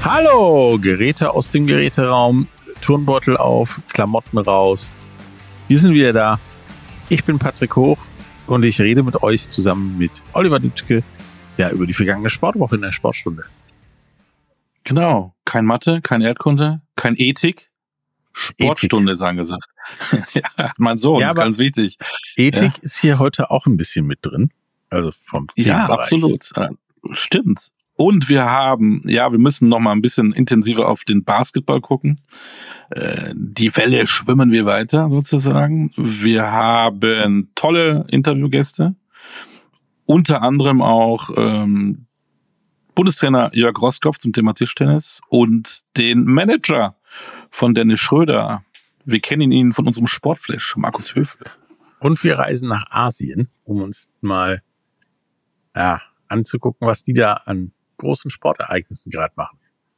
Hallo, Geräte aus dem Geräteraum, Turnbeutel auf, Klamotten raus. Wir sind wieder da. Ich bin Patrick Hoch und ich rede mit euch zusammen mit Oliver Ditschke über die vergangene Sportwoche in der Sportstunde. Genau, kein Mathe, kein Erdkunde, kein Ethik. Sportstunde ist angesagt. Ja, mein Sohn, ist ganz wichtig. Ethik ist hier heute auch ein bisschen mit drin. Also vom Themenbereich. Ja, absolut. Stimmt. Und wir müssen noch mal ein bisschen intensiver auf den Basketball gucken. Die Welle schwimmen wir weiter, sozusagen. Wir haben tolle Interviewgäste. Unter anderem auch Bundestrainer Jörg Roßkopf zum Thema Tischtennis und den Manager von Dennis Schröder. Wir kennen ihn von unserem Sportflash, Markus Höfle. Und wir reisen nach Asien, um uns mal anzugucken, was die da an großen Sportereignissen gerade machen.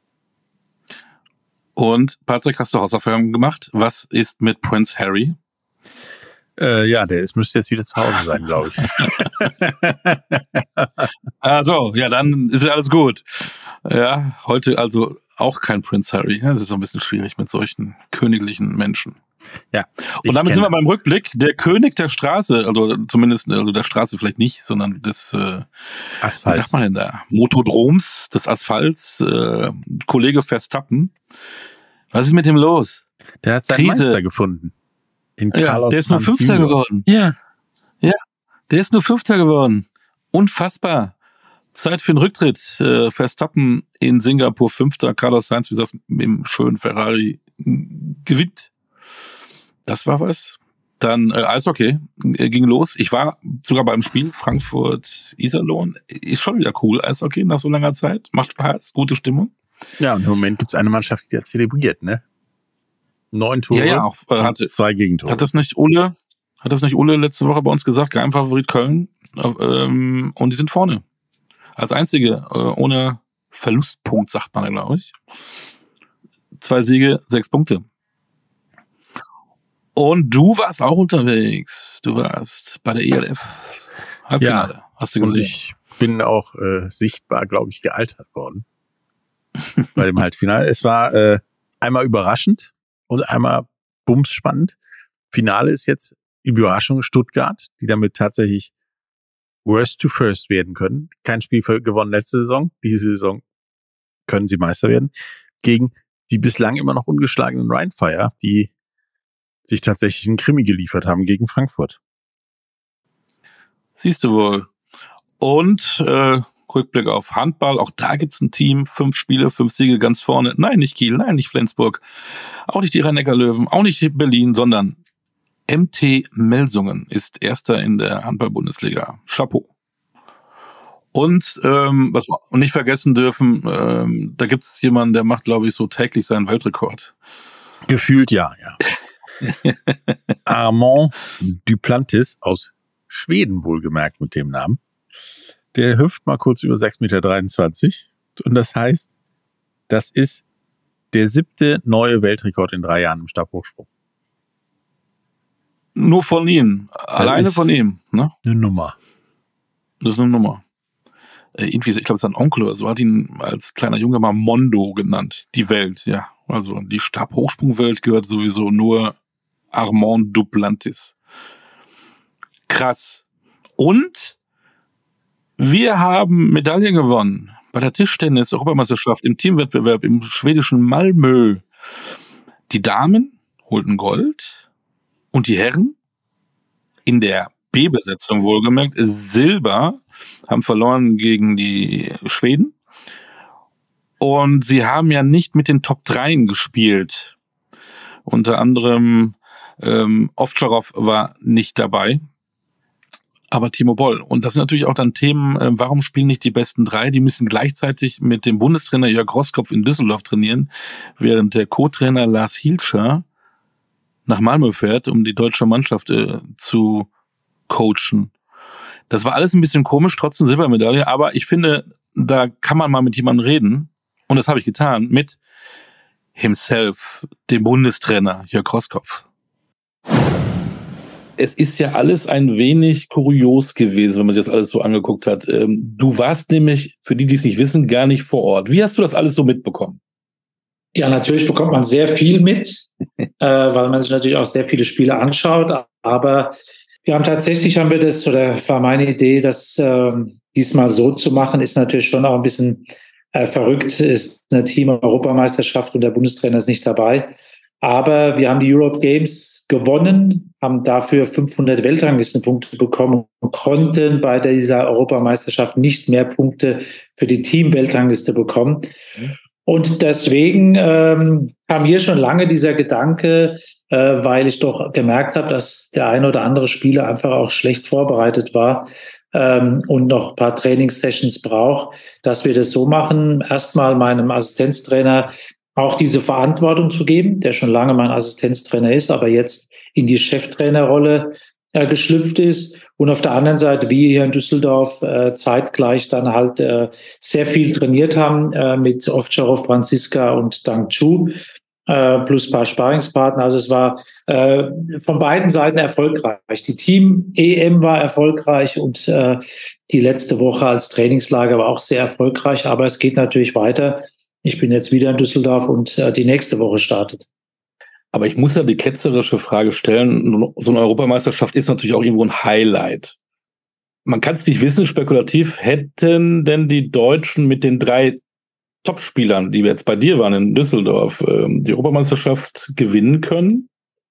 Und Patrick, hast du Hausaufgaben gemacht? Was ist mit Prince Harry? Der müsste jetzt wieder zu Hause sein, glaube ich. Also, ja, dann ist ja alles gut. Ja, heute also auch kein Prince Harry. Das ist so ein bisschen schwierig mit solchen königlichen Menschen. Ja. Und damit sind wir beim Rückblick. Der König der Straße, also zumindest der Straße vielleicht nicht, sondern des Asphalts. Wie sagt man denn da? Motodroms, des Asphalts, Kollege Verstappen. Was ist mit dem los? Der hat seinen Meister gefunden. Der ist nur Fünfter geworden. Ja, der ist nur Fünfter geworden. Unfassbar. Zeit für den Rücktritt. Verstappen in Singapur Fünfter. Carlos Sainz, wie gesagt, mit dem schönen Ferrari gewinnt. Das war was. Dann Eishockey ging los. Ich war sogar beim Spiel Frankfurt-Iserlohn. Ist schon wieder cool, Eishockey nach so langer Zeit. Macht Spaß, gute Stimmung. Ja, und im Moment gibt es eine Mannschaft, die hat zelebriert, ne? 9 Tore, ja, auch, 2 Gegentore. Hat das nicht Ulle letzte Woche bei uns gesagt? Geheimfavorit Köln. Und die sind vorne. Als einzige, ohne Verlustpunkt, sagt man, glaube ich. 2 Siege, 6 Punkte. Und du warst auch unterwegs. Du warst bei der ELF Halbfinale. Ja, hast du gesehen? Und ich bin auch sichtbar, glaube ich, gealtert worden. Bei dem Halbfinale. Es war einmal überraschend und einmal bumsspannend. Finale ist jetzt Überraschung Stuttgart, die damit tatsächlich Worst to First werden können. Kein Spiel gewonnen letzte Saison. Diese Saison können sie Meister werden. Gegen die bislang immer noch ungeschlagenen Rheinfire, die sich tatsächlich einen Krimi geliefert haben gegen Frankfurt. Siehst du wohl. Und Rückblick auf Handball, auch da gibt's ein Team, 5 Spiele, 5 Siege ganz vorne. Nein, nicht Kiel, nein, nicht Flensburg, auch nicht die Rhein-Neckar-Löwen, auch nicht Berlin, sondern MT Melsungen ist Erster in der Handball-Bundesliga. Chapeau. Und was wir nicht vergessen dürfen, da gibt's jemanden, der macht, glaube ich, so täglich seinen Weltrekord. Gefühlt ja. Armand Duplantis aus Schweden wohlgemerkt mit dem Namen. Der hüpft mal kurz über 6,23 Meter. Und das heißt, das ist der 7. neue Weltrekord in 3 Jahren im Stabhochsprung. Nur von ihm. Alleine von ihm. Ne? Eine Nummer. Das ist eine Nummer. Irgendwie, ich glaube, sein Onkel oder so hat ihn als kleiner Junge mal Mondo genannt. Die Welt, ja. Also die Stabhochsprungwelt gehört sowieso nur Armand Duplantis. Krass. Und wir haben Medaillen gewonnen bei der Tischtennis-Europameisterschaft im Teamwettbewerb im schwedischen Malmö. Die Damen holten Gold und die Herren in der B-Besetzung wohlgemerkt Silber, haben verloren gegen die Schweden. Und sie haben ja nicht mit den Top 3 gespielt. Unter anderem Ovtcharov war nicht dabei. Aber Timo Boll. Und das sind natürlich auch dann Themen, warum spielen nicht die besten 3? Die müssen gleichzeitig mit dem Bundestrainer Jörg Roßkopf in Düsseldorf trainieren, während der Co-Trainer Lars Hielscher nach Malmö fährt, um die deutsche Mannschaft zu coachen. Das war alles ein bisschen komisch, trotzdem Silbermedaille. Aber ich finde, da kann man mal mit jemandem reden. Und das habe ich getan mit himself, dem Bundestrainer Jörg Roßkopf. es ist ja alles ein wenig kurios gewesen, wenn man sich das alles so angeguckt hat. Du warst nämlich, für die, die es nicht wissen, gar nicht vor Ort. Wie hast du das alles so mitbekommen? Ja, natürlich bekommt man sehr viel mit, weil man sich natürlich auch sehr viele Spiele anschaut. Aber haben wir das, oder war meine Idee, das diesmal so zu machen, ist natürlich schon auch ein bisschen verrückt. Ist eine Team-Europameisterschaft und der Bundestrainer ist nicht dabei. Aber wir haben die Europe Games gewonnen, haben dafür 500 Weltranglistenpunkte bekommen und konnten bei dieser Europameisterschaft nicht mehr Punkte für die Team-Weltrangliste bekommen. Und deswegen kam hier schon lange dieser Gedanke, weil ich doch gemerkt habe, dass der eine oder andere Spieler einfach auch schlecht vorbereitet war und noch ein paar Trainingssessions braucht, dass wir das so machen, erstmal meinem Assistenztrainer auch diese Verantwortung zu geben, der schon lange mein Assistenztrainer ist, aber jetzt in die Cheftrainerrolle geschlüpft ist. Und auf der anderen Seite, wir hier in Düsseldorf zeitgleich dann halt sehr viel trainiert haben mit Ovtcharov, Franziska und Dang Chu, plus ein paar Sparringspartner. Also es war von beiden Seiten erfolgreich. Die Team-EM war erfolgreich und die letzte Woche als Trainingslager war auch sehr erfolgreich. Aber es geht natürlich weiter. Ich bin jetzt wieder in Düsseldorf und die nächste Woche startet. Aber ich muss ja die ketzerische Frage stellen, so eine Europameisterschaft ist natürlich auch irgendwo ein Highlight. Man kann es nicht wissen, spekulativ, hätten denn die Deutschen mit den 3 Topspielern, die jetzt bei dir waren in Düsseldorf, die Europameisterschaft gewinnen können?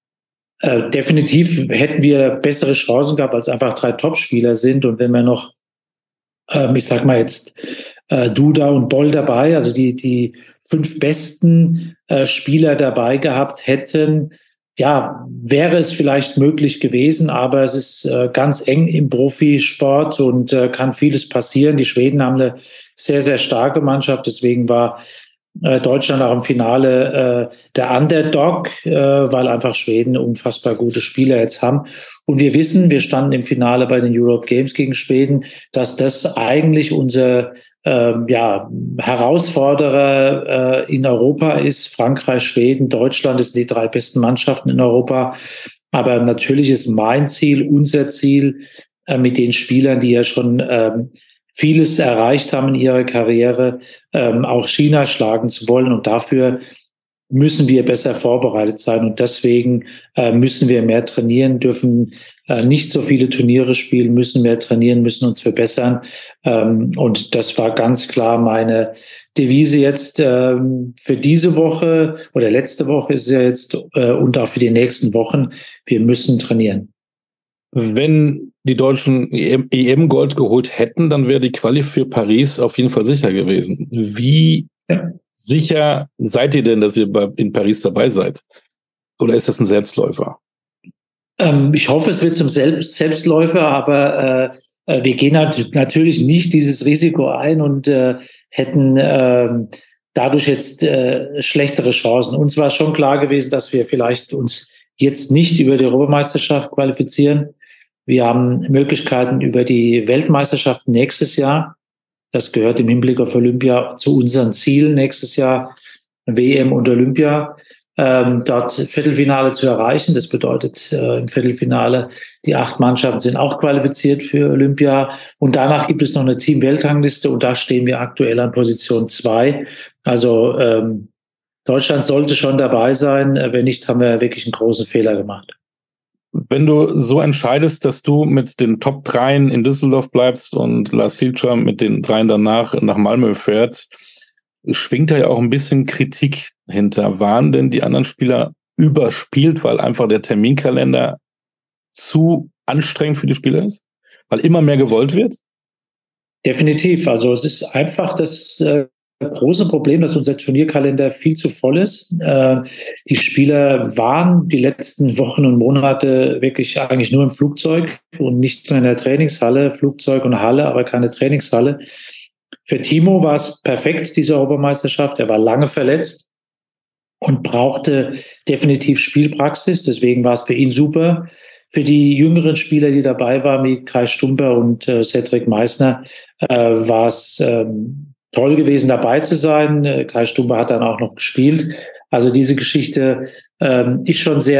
Definitiv hätten wir bessere Chancen gehabt, weil es einfach 3 Topspieler sind. Und wenn wir noch, ich sag mal jetzt, Duda und Boll dabei, also die 5 besten Spieler dabei gehabt hätten, ja, wäre es vielleicht möglich gewesen, aber es ist ganz eng im Profisport und kann vieles passieren. Die Schweden haben eine sehr, sehr starke Mannschaft, deswegen war Deutschland auch im Finale der Underdog, weil einfach Schweden unfassbar gute Spieler jetzt haben. Und wir wissen, wir standen im Finale bei den Europe Games gegen Schweden, dass das eigentlich unser Herausforderer in Europa ist. Frankreich, Schweden, Deutschland sind die 3 besten Mannschaften in Europa. Aber natürlich ist mein Ziel, unser Ziel, mit den Spielern, die ja schon vieles erreicht haben in ihrer Karriere, auch China schlagen zu wollen. Und dafür müssen wir besser vorbereitet sein. Und deswegen müssen wir mehr trainieren, dürfen nicht so viele Turniere spielen, müssen mehr trainieren, müssen uns verbessern. Und das war ganz klar meine Devise jetzt für diese Woche oder letzte Woche ist es ja jetzt und auch für die nächsten Wochen. Wir müssen trainieren. Wenn die Deutschen EM-Gold geholt hätten, dann wäre die Quali für Paris auf jeden Fall sicher gewesen. Wie sicher seid ihr denn, dass ihr in Paris dabei seid? Oder ist das ein Selbstläufer? Ich hoffe, es wird zum Selbstläufer, aber wir gehen natürlich nicht dieses Risiko ein und hätten dadurch jetzt schlechtere Chancen. Uns war schon klar gewesen, dass wir vielleicht uns jetzt nicht über die Europameisterschaft qualifizieren. Wir haben Möglichkeiten über die Weltmeisterschaft nächstes Jahr. Das gehört im Hinblick auf Olympia zu unseren Zielen nächstes Jahr, WM und Olympia, dort Viertelfinale zu erreichen. Das bedeutet, im Viertelfinale die 8 Mannschaften sind auch qualifiziert für Olympia. Und danach gibt es noch eine Team-Weltrangliste und da stehen wir aktuell an Position 2. Also Deutschland sollte schon dabei sein. Wenn nicht, haben wir wirklich einen großen Fehler gemacht. Wenn du so entscheidest, dass du mit den Top 3 in Düsseldorf bleibst und Lars Hilscher mit den 3 danach nach Malmö fährt, schwingt da ja auch ein bisschen Kritik hinter. Waren denn die anderen Spieler überspielt, weil einfach der Terminkalender zu anstrengend für die Spieler ist? Weil immer mehr gewollt wird? Definitiv. Also es ist einfach das große Problem, dass unser Turnierkalender viel zu voll ist. Die Spieler waren die letzten Wochen und Monate wirklich eigentlich nur im Flugzeug und nicht nur in der Trainingshalle, Flugzeug und Halle, aber keine Trainingshalle. Für Timo war es perfekt, diese Europameisterschaft. Er war lange verletzt und brauchte definitiv Spielpraxis. Deswegen war es für ihn super. Für die jüngeren Spieler, die dabei waren, wie Kai Stumper und Cedric Meissner, war es toll gewesen, dabei zu sein. Kai Stumper hat dann auch noch gespielt. Also diese Geschichte ist schon sehr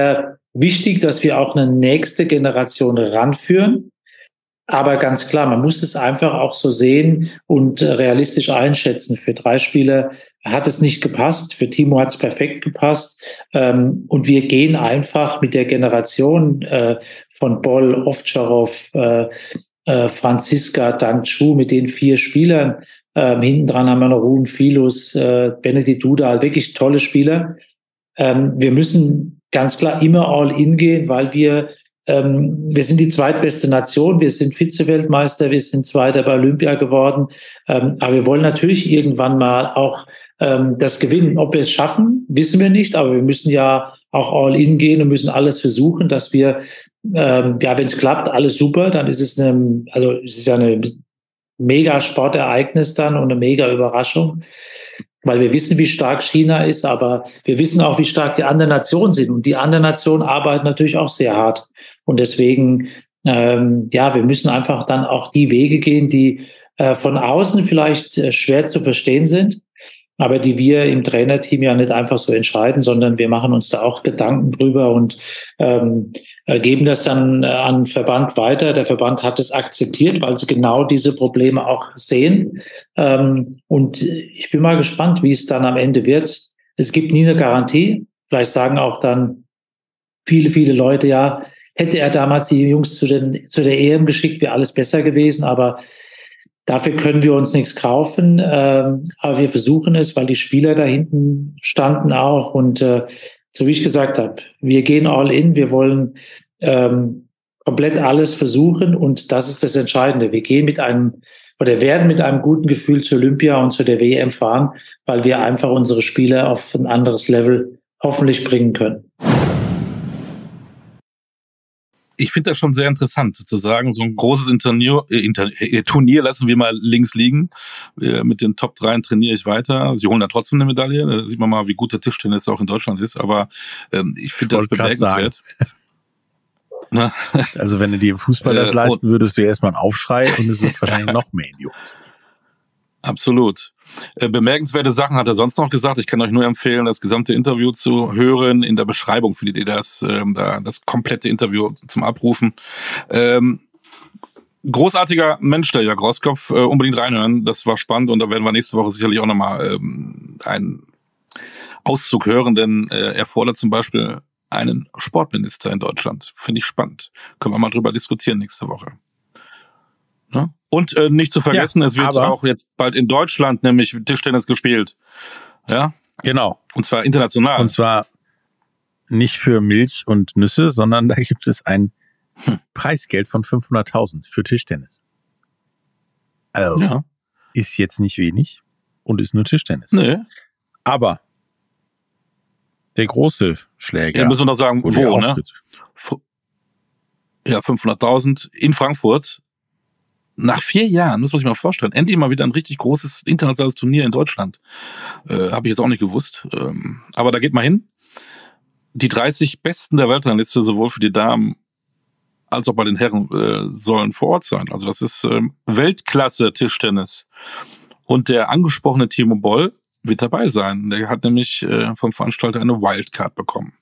wichtig, dass wir auch eine nächste Generation ranführen. Aber ganz klar, man muss es einfach auch so sehen und realistisch einschätzen. Für 3 Spieler hat es nicht gepasst, für Timo hat es perfekt gepasst. Und wir gehen einfach mit der Generation von Boll, Ovtcharov, Franziska, Dang Chu, mit den 4 Spielern. Hinten dran haben wir noch Ruben Filus, Benedikt Duda, wirklich tolle Spieler. Wir müssen ganz klar immer all in gehen, weil wir sind die zweitbeste Nation, wir sind Vize-Weltmeister, wir sind Zweiter bei Olympia geworden, aber wir wollen natürlich irgendwann mal auch das gewinnen. Ob wir es schaffen, wissen wir nicht, aber wir müssen ja auch all in gehen und müssen alles versuchen, dass wir, wenn es klappt, alles super, dann ist es es ist ja eine mega Sportereignis dann und eine mega Überraschung, weil wir wissen, wie stark China ist, aber wir wissen auch, wie stark die anderen Nationen sind. Und die anderen Nationen arbeiten natürlich auch sehr hart. Und deswegen, wir müssen einfach dann auch die Wege gehen, die von außen vielleicht schwer zu verstehen sind, aber die wir im Trainerteam ja nicht einfach so entscheiden, sondern wir machen uns da auch Gedanken drüber und geben das dann an den Verband weiter. Der Verband hat es akzeptiert, weil sie genau diese Probleme auch sehen. Und ich bin mal gespannt, wie es dann am Ende wird. Es gibt nie eine Garantie. Vielleicht sagen auch dann viele Leute, ja, hätte er damals die Jungs zu der EM geschickt, wäre alles besser gewesen, aber dafür können wir uns nichts kaufen, aber wir versuchen es, weil die Spieler da hinten standen auch. Und so wie ich gesagt habe, wir gehen all in, wir wollen komplett alles versuchen und das ist das Entscheidende. Wir gehen werden mit einem guten Gefühl zur Olympia und zu der WM fahren, weil wir einfach unsere Spieler auf ein anderes Level hoffentlich bringen können. Ich finde das schon sehr interessant, zu sagen, so ein großes Turnier lassen wir mal links liegen. Mit den Top 3 trainiere ich weiter. Sie holen da trotzdem eine Medaille. Da sieht man mal, wie gut der Tischtennis auch in Deutschland ist. Aber ich finde das bemerkenswert. Also wenn du dir im Fußball das leisten würdest, du erstmal einen Aufschrei und es wird wahrscheinlich noch mehr Idioten. Absolut. Bemerkenswerte Sachen hat er sonst noch gesagt. Ich kann euch nur empfehlen, das gesamte Interview zu hören. In der Beschreibung findet ihr das komplette Interview zum Abrufen. Großartiger Mensch, der Jörg Roßkopf. Unbedingt reinhören. Das war spannend und da werden wir nächste Woche sicherlich auch nochmal einen Auszug hören, denn er fordert zum Beispiel einen Sportminister in Deutschland. Finde ich spannend. Können wir mal drüber diskutieren nächste Woche. Ne? Und nicht zu vergessen, es wird auch jetzt bald in Deutschland nämlich Tischtennis gespielt. Ja? Genau. Und zwar international. Und zwar nicht für Milch und Nüsse, sondern da gibt es ein Preisgeld von 500.000 für Tischtennis. Also ist jetzt nicht wenig und ist nur Tischtennis. Nee. Aber der große Schläger. Ja, müssen wir noch sagen, wo, ne? Ja, 500.000 in Frankfurt. Nach 4 Jahren, muss man sich mal vorstellen, endlich mal wieder ein richtig großes internationales Turnier in Deutschland. Habe ich jetzt auch nicht gewusst. Aber da geht mal hin. Die 30 Besten der Weltrangliste, sowohl für die Damen als auch bei den Herren, sollen vor Ort sein. Also das ist Weltklasse-Tischtennis. Und der angesprochene Timo Boll wird dabei sein. Der hat nämlich vom Veranstalter eine Wildcard bekommen.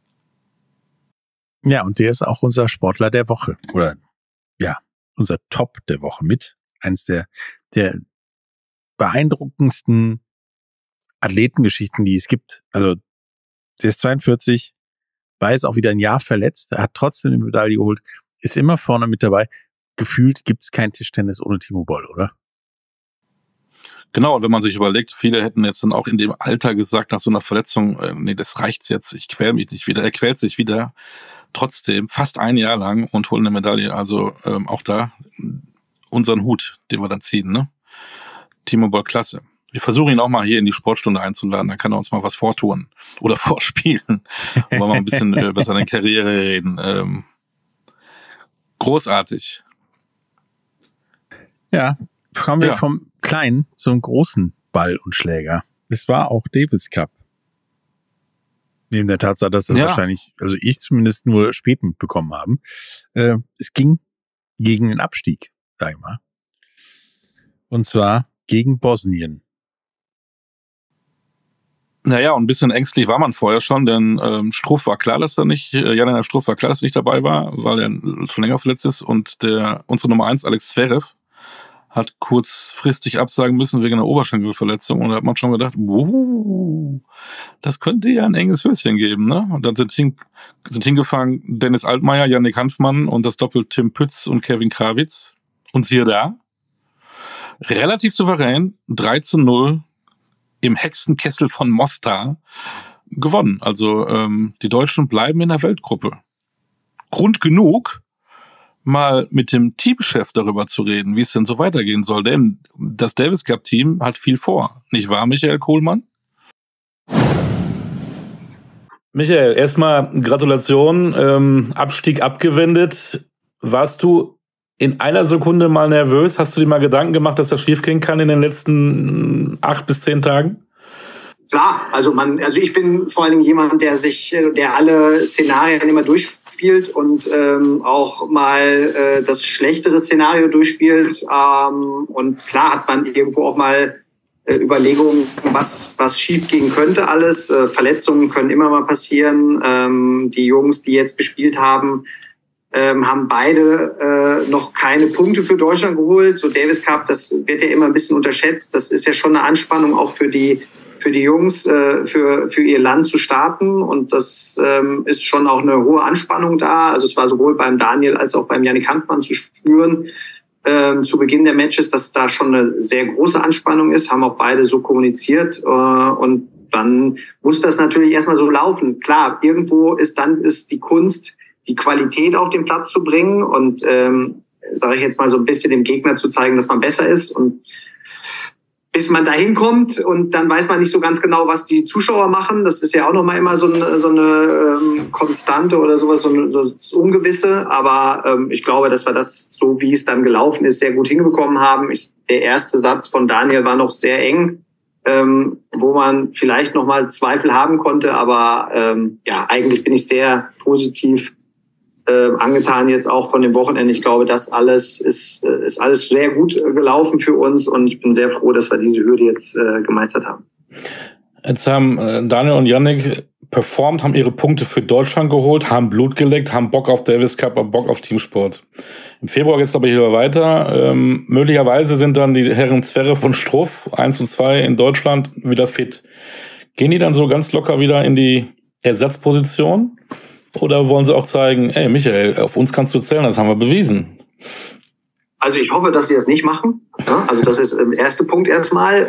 Ja, und der ist auch unser Sportler der Woche. Oder ja, unser Top der Woche mit. Eins der beeindruckendsten Athletengeschichten, die es gibt. Also der ist 42, war jetzt auch wieder ein Jahr verletzt, er hat trotzdem eine Medaille geholt, ist immer vorne mit dabei. Gefühlt gibt es kein Tischtennis ohne Timo Boll, oder? Genau, und wenn man sich überlegt, viele hätten jetzt dann auch in dem Alter gesagt, nach so einer Verletzung, nee, das reicht's jetzt, ich quäl mich nicht wieder. Er quält sich wieder, trotzdem fast 1 Jahr lang und holt eine Medaille. Also auch da unseren Hut, den wir dann ziehen, ne? Timo Boll, klasse. Wir versuchen ihn auch mal hier in die Sportstunde einzuladen, dann kann er uns mal was vortun oder vorspielen. Wollen wir mal ein bisschen über seine Karriere reden. Großartig. Ja, kommen wir vom kleinen zum großen Ball und Schläger. Es war auch Davis Cup. Neben der Tatsache, dass das wahrscheinlich, also ich zumindest nur spät mitbekommen haben. Es ging gegen den Abstieg, sag ich mal. Und zwar gegen Bosnien. Naja, und ein bisschen ängstlich war man vorher schon, denn Struff war klar, dass er nicht, Jan-Lennart Struff war klar, dass er nicht dabei war, weil er schon länger verletzt ist, und unsere Nummer 1, Alex Zverev, hat kurzfristig absagen müssen wegen einer Oberschenkelverletzung, und da hat man schon gedacht, das könnte ja ein enges Höschen geben, ne? Und dann sind hingefangen Dennis Altmaier, Yannick Hanfmann und das Doppel Tim Pütz und Kevin Krawitz, und siehe da, relativ souverän 3-0 im Hexenkessel von Mostar gewonnen. Also die Deutschen bleiben in der Weltgruppe. Grund genug, mal mit dem Teamchef darüber zu reden, wie es denn so weitergehen soll. Denn das Davis Cup Team hat viel vor. Nicht wahr, Michael Kohlmann? Michael, erstmal Gratulation. Abstieg abgewendet. Warst du in einer Sekunde mal nervös? Hast du dir mal Gedanken gemacht, dass das schiefgehen kann in den letzten 8 bis 10 Tagen? Klar, also ich bin vor allen Dingen jemand, der alle Szenarien immer durchspielt und auch mal das schlechtere Szenario durchspielt. Und klar hat man irgendwo auch mal Überlegungen, was schief gehen könnte alles. Verletzungen können immer mal passieren. Die Jungs, die jetzt gespielt haben beide noch keine Punkte für Deutschland geholt. So Davis Cup, das wird ja immer ein bisschen unterschätzt. Das ist ja schon eine Anspannung auch für die Jungs, für ihr Land zu starten. Und das ist schon auch eine hohe Anspannung da. Also es war sowohl beim Daniel als auch beim Yannick Hanfmann zu spüren zu Beginn der Matches, dass da schon eine sehr große Anspannung ist. Haben auch beide so kommuniziert. Und dann muss das natürlich erstmal so laufen. Klar, irgendwo ist die Kunst, die Qualität auf den Platz zu bringen und, sage ich jetzt mal, so ein bisschen dem Gegner zu zeigen, dass man besser ist. Und bis man da hinkommt und dann weiß man nicht so ganz genau, was die Zuschauer machen. Das ist ja auch nochmal immer so eine Konstante oder sowas, so das Ungewisse. Aber ich glaube, dass wir das, so wie es dann gelaufen ist, sehr gut hinbekommen haben. Der erste Satz von Daniel war noch sehr eng, wo man vielleicht nochmal Zweifel haben konnte. Aber ja, eigentlich bin ich sehr positiv angetan jetzt auch von dem Wochenende. Ich glaube, das alles ist alles sehr gut gelaufen für uns und ich bin sehr froh, dass wir diese Hürde jetzt gemeistert haben. Jetzt haben Daniel und Yannick performt, haben ihre Punkte für Deutschland geholt, haben Blut geleckt, haben Bock auf Davis Cup, haben Bock auf Teamsport. Im Februar geht's aber hier weiter. Möglicherweise sind dann die Herren Zverev und Struff 1 und 2 in Deutschland wieder fit. Gehen die dann so ganz locker wieder in die Ersatzposition? Oder wollen sie auch zeigen, ey Michael, auf uns kannst du zählen, das haben wir bewiesen? Also ich hoffe, dass sie das nicht machen. Ja, also das ist der erste Punkt erstmal.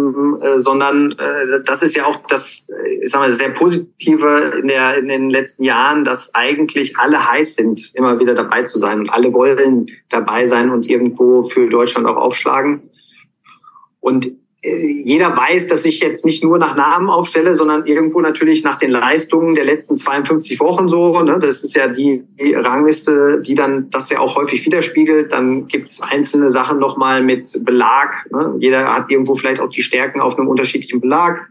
Sondern das ist ja auch das, ich sag mal, sehr Positive in den letzten Jahren, dass eigentlich alle heiß sind, immer wieder dabei zu sein. Und alle wollen dabei sein und irgendwo für Deutschland auch aufschlagen. Und jeder weiß, dass ich jetzt nicht nur nach Namen aufstelle, sondern irgendwo natürlich nach den Leistungen der letzten 52 Wochen so. Ne? Das ist ja die Rangliste, die dann das ja auch häufig widerspiegelt. Dann gibt's einzelne Sachen nochmal mit Belag. Ne? Jeder hat irgendwo vielleicht auch die Stärken auf einem unterschiedlichen Belag.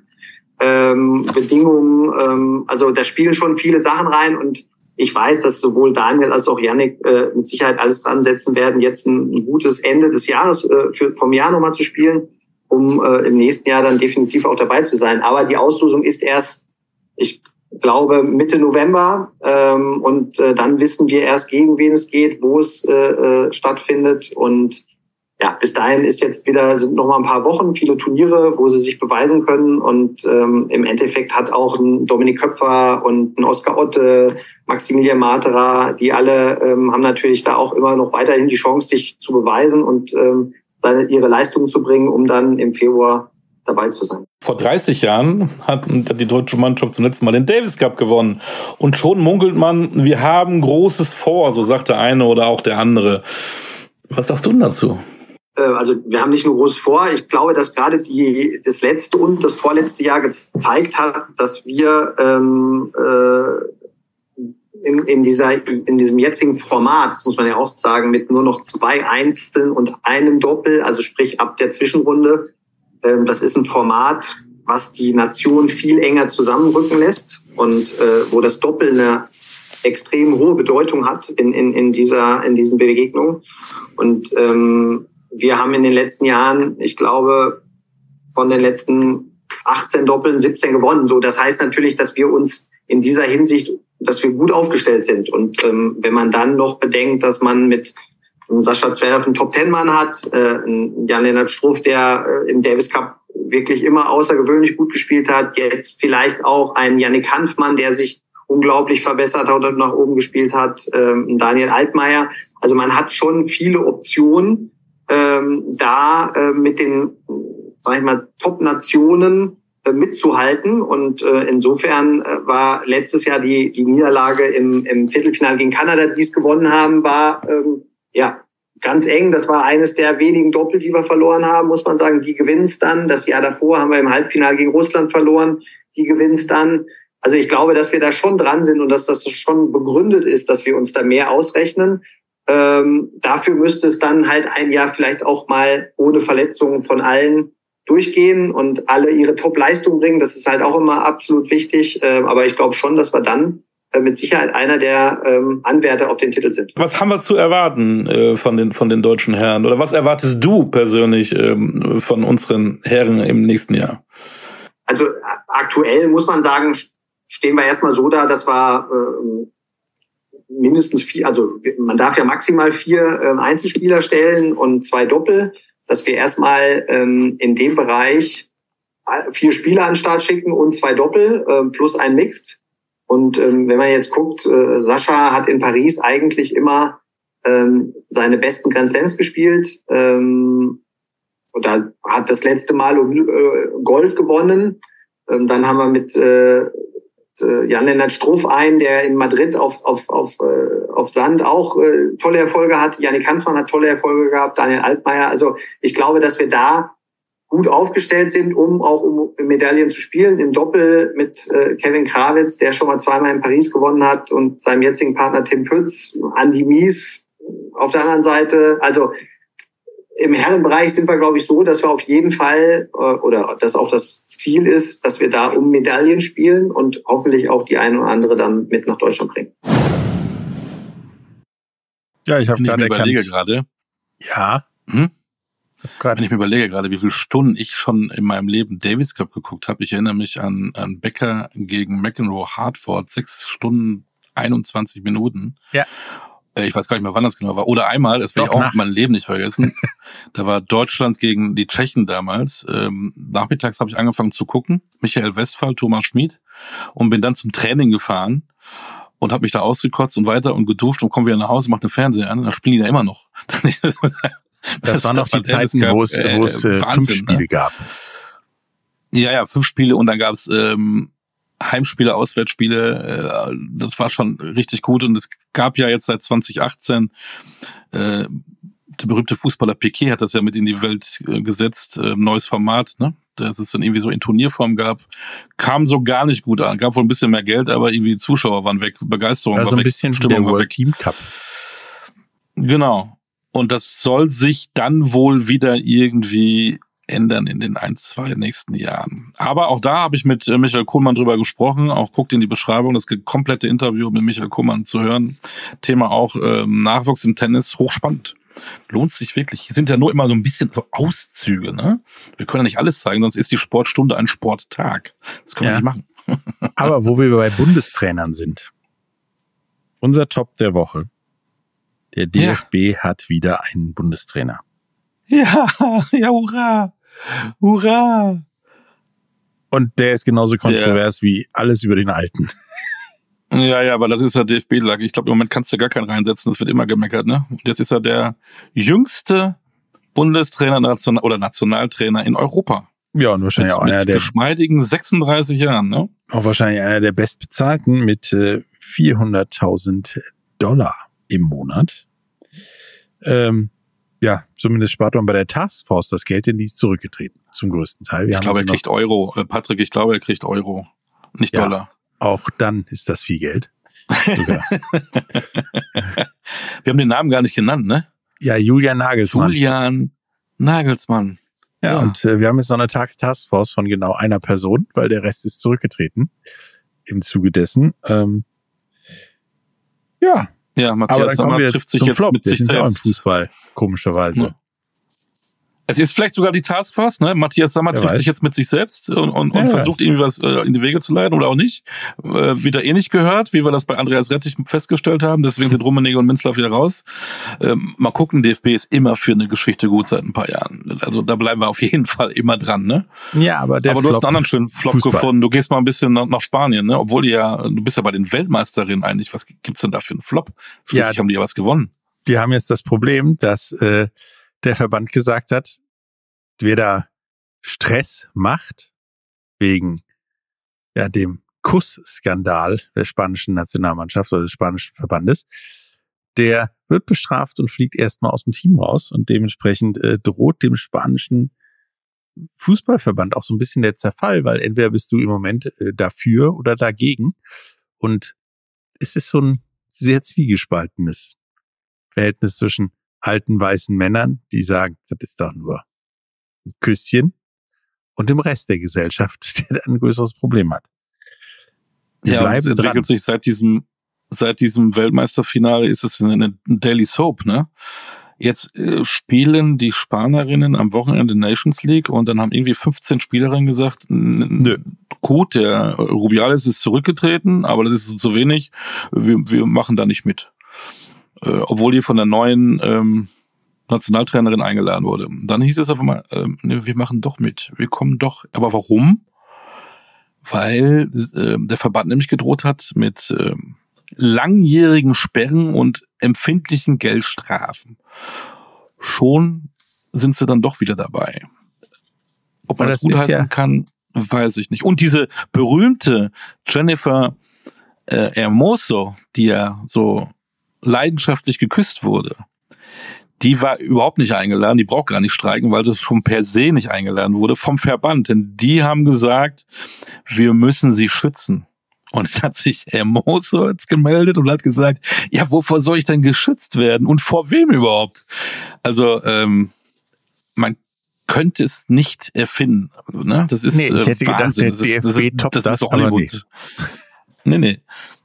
Bedingungen, also da spielen schon viele Sachen rein und ich weiß, dass sowohl Daniel als auch Yannick mit Sicherheit alles dran setzen werden, jetzt ein gutes Ende des Jahres vom Jahr nochmal zu spielen, um im nächsten Jahr dann definitiv auch dabei zu sein. Aber die Auslosung ist erst, ich glaube, Mitte November. Und dann wissen wir erst, gegen wen es geht, wo es stattfindet. Und ja, bis dahin sind noch mal ein paar Wochen, viele Turniere, wo sie sich beweisen können. Und im Endeffekt hat auch ein Dominik Köpfer und ein Oskar Otte, Maximilian Matera, die alle haben natürlich da auch immer noch weiterhin die Chance, sich zu beweisen und ihre Leistungen zu bringen, um dann im Februar dabei zu sein. Vor 30 Jahren hat die deutsche Mannschaft zum letzten Mal den Davis Cup gewonnen. Und schon munkelt man, wir haben Großes vor, so sagt der eine oder auch der andere. Was sagst du denn dazu? Also wir haben nicht nur Großes vor. Ich glaube, dass gerade das letzte und das vorletzte Jahr gezeigt hat, dass wir in diesem jetzigen Format, das muss man ja auch sagen, mit nur noch 2 Einzeln und einem Doppel, also sprich ab der Zwischenrunde, das ist ein Format, was die Nation viel enger zusammenrücken lässt und wo das Doppel eine extrem hohe Bedeutung hat in diesen Begegnungen. Und wir haben in den letzten Jahren, ich glaube, von den letzten 18 Doppeln, 17 gewonnen. So, das heißt natürlich, dass wir uns in dieser Hinsicht, dass wir gut aufgestellt sind. Und wenn man dann noch bedenkt, dass man mit Sascha Zverev einen Top-10-Mann hat, Jan-Lennart Struff, der im Davis Cup wirklich immer außergewöhnlich gut gespielt hat, jetzt vielleicht auch ein Yannick Hanfmann, der sich unglaublich verbessert hat und nach oben gespielt hat, Daniel Altmaier. Also man hat schon viele Optionen, mit den, sag ich mal, Top-Nationen mitzuhalten. Und insofern war letztes Jahr die Niederlage im Viertelfinale gegen Kanada, die es gewonnen haben, war ganz eng. Das war eines der wenigen Doppel, die wir verloren haben, muss man sagen. Die gewinnen es dann. Das Jahr davor haben wir im Halbfinale gegen Russland verloren. Die gewinnen es dann. Also ich glaube, dass wir da schon dran sind und dass das schon begründet ist, dass wir uns da mehr ausrechnen. Dafür müsste es dann halt ein Jahr vielleicht auch mal ohne Verletzungen von allen durchgehen und alle ihre Top-Leistung bringen. Das ist halt auch immer absolut wichtig. Aber ich glaube schon, dass wir dann mit Sicherheit einer der Anwärter auf den Titel sind. Was haben wir zu erwarten von den deutschen Herren? Oder was erwartest du persönlich von unseren Herren im nächsten Jahr? Also aktuell muss man sagen, stehen wir erstmal so da, dass wir mindestens 4, also man darf ja maximal 4 Einzelspieler stellen und 2 Doppel, dass wir erstmal in dem Bereich 4 Spieler an den Start schicken und 2 Doppel plus ein Mixed. Und wenn man jetzt guckt, Sascha hat in Paris eigentlich immer seine besten Grand Slams gespielt. Und da hat das letzte Mal Gold gewonnen. Dann haben wir mit Jan-Lennart Struff einen, der in Madrid auf Sand auch tolle Erfolge hat. Yannick Hanfmann hat tolle Erfolge gehabt, Daniel Altmaier. Also ich glaube, dass wir da gut aufgestellt sind, um Medaillen zu spielen. Im Doppel mit Kevin Krawitz, der schon mal 2-mal in Paris gewonnen hat, und seinem jetzigen Partner Tim Pütz, Andy Mies auf der anderen Seite. Also im Herrenbereich sind wir, glaube ich, so, dass wir auf jeden Fall, oder dass auch das Ziel ist, dass wir da um Medaillen spielen und hoffentlich auch die eine oder andere dann mit nach Deutschland bringen. Ja, ich habe gerade überlege gerade. Ja. Wenn ich mir überlege gerade, wie viele Stunden ich schon in meinem Leben Davis Cup geguckt habe. Ich erinnere mich an Becker gegen McEnroe Hartford, 6 Stunden 21 Minuten. Ja. Ich weiß gar nicht mehr, wann das genau war. Oder einmal, das werde ich auch mein Leben nicht vergessen. Da war Deutschland gegen die Tschechen damals. Nachmittags habe ich angefangen zu gucken. Michael Westphal, Thomas Schmid. Und bin dann zum Training gefahren und habe mich da ausgekotzt und weiter und geduscht und komme wieder nach Hause, mache den Fernseher an. Und dann spielen die da immer noch. Das waren noch die Zeiten, wo es 5 Spiele gab. Ja, 5 Spiele und dann gab es Heimspiele, Auswärtsspiele. Das war schon richtig gut. Und es gab ja jetzt seit 2018, der berühmte Fußballer Piquet hat das ja mit in die Welt gesetzt, neues Format, ne? Dass es dann irgendwie so in Turnierform gab. Kam so gar nicht gut an. Gab wohl ein bisschen mehr Geld, aber irgendwie die Zuschauer waren weg, Begeisterung war weg. Also ein bisschen Stimmung der war weg. Team Cup. Genau. Und das soll sich dann wohl wieder irgendwie ändern in den 1-2 nächsten Jahren. Aber auch da habe ich mit Michael Kohlmann drüber gesprochen. Auch guckt in die Beschreibung, das komplette Interview mit Michael Kohlmann zu hören. Thema auch Nachwuchs im Tennis, hochspannend. Lohnt sich wirklich. Hier sind ja nur immer so ein bisschen so Auszüge, ne? Wir können ja nicht alles zeigen, sonst ist die Sportstunde ein Sporttag. Das können wir nicht machen. Aber wo wir bei Bundestrainern sind. Unser Top der Woche. Der DFB hat wieder einen Bundestrainer. Ja, hurra! Hurra! Und der ist genauso kontrovers wie alles über den Alten. Ja, aber das ist ja DFB-Lage. Ich glaube, im Moment kannst du gar keinen reinsetzen. Das wird immer gemeckert, ne? Und jetzt ist er der jüngste Bundestrainer oder Nationaltrainer in Europa. Ja, und wahrscheinlich auch einer der geschmeidigen 36 Jahren, ne? Auch wahrscheinlich einer der bestbezahlten mit $400.000 im Monat. Ja, zumindest spart man bei der Taskforce das Geld, denn die ist zurückgetreten, zum größten Teil. Ich glaube, er kriegt Euro. Patrick, ich glaube, er kriegt Euro, nicht Dollar. Auch dann ist das viel Geld. Sogar. Wir haben den Namen gar nicht genannt, ne? Ja, Julian Nagelsmann. Ja, und wir haben jetzt noch eine Taskforce von genau einer Person, weil der Rest ist zurückgetreten im Zuge dessen. Ja, Matthias, aber dann kommen wir trifft sich zum jetzt Flop. mit Wir sich sind ja auch im selbst. Fußball, komischerweise. Es ist vielleicht sogar die Taskforce, ne? Matthias Sammer trifft sich jetzt mit sich selbst und versucht irgendwie was in die Wege zu leiten oder auch nicht. Wieder nicht gehört, wie wir das bei Andreas Rettich festgestellt haben. Deswegen sind Rummenigge und Minzlaff wieder raus. Mal gucken, DFB ist immer für eine Geschichte gut seit ein paar Jahren. Also da bleiben wir auf jeden Fall immer dran, ne? Ja, aber du hast einen anderen schönen Flop Fußball gefunden. Du gehst mal ein bisschen nach Spanien, ne? Obwohl du bist ja bei den Weltmeisterinnen eigentlich. Was gibt's denn da für einen Flop? Schließlich haben die ja was gewonnen. Die haben jetzt das Problem, dass der Verband gesagt hat, wer da Stress macht wegen dem Kussskandal der spanischen Nationalmannschaft oder des spanischen Verbandes, der wird bestraft und fliegt erstmal aus dem Team raus und dementsprechend droht dem spanischen Fußballverband auch so ein bisschen der Zerfall, weil entweder bist du im Moment dafür oder dagegen und es ist so ein sehr zwiegespaltenes Verhältnis zwischen alten weißen Männern, die sagen, das ist doch nur ein Küsschen, und dem Rest der Gesellschaft, der ein größeres Problem hat. Es entwickelt sich seit diesem Weltmeisterfinale ist es eine Daily Soap, ne? Jetzt spielen die Spanierinnen am Wochenende Nations League und dann haben irgendwie 15 Spielerinnen gesagt, nö, gut, der Rubiales ist zurückgetreten, aber das ist zu wenig, wir machen da nicht mit. Obwohl die von der neuen Nationaltrainerin eingeladen wurde. Dann hieß es auf einmal, wir machen doch mit, wir kommen doch. Aber warum? Weil der Verband nämlich gedroht hat mit langjährigen Sperren und empfindlichen Geldstrafen. Schon sind sie dann doch wieder dabei. Ob man das gut heißen kann, weiß ich nicht. Und diese berühmte Jennifer Hermoso, die ja so leidenschaftlich geküsst wurde, die war überhaupt nicht eingeladen, die braucht gar nicht streiken, weil sie schon per se nicht eingeladen wurde vom Verband. Denn die haben gesagt, wir müssen sie schützen. Und es hat sich Hermoso jetzt gemeldet und hat gesagt, ja, wovor soll ich denn geschützt werden? Und vor wem überhaupt? Also, man könnte es nicht erfinden. Ne? Das ist ich hätte Wahnsinn. gedacht, der DFB toppt das aber nicht. Nee.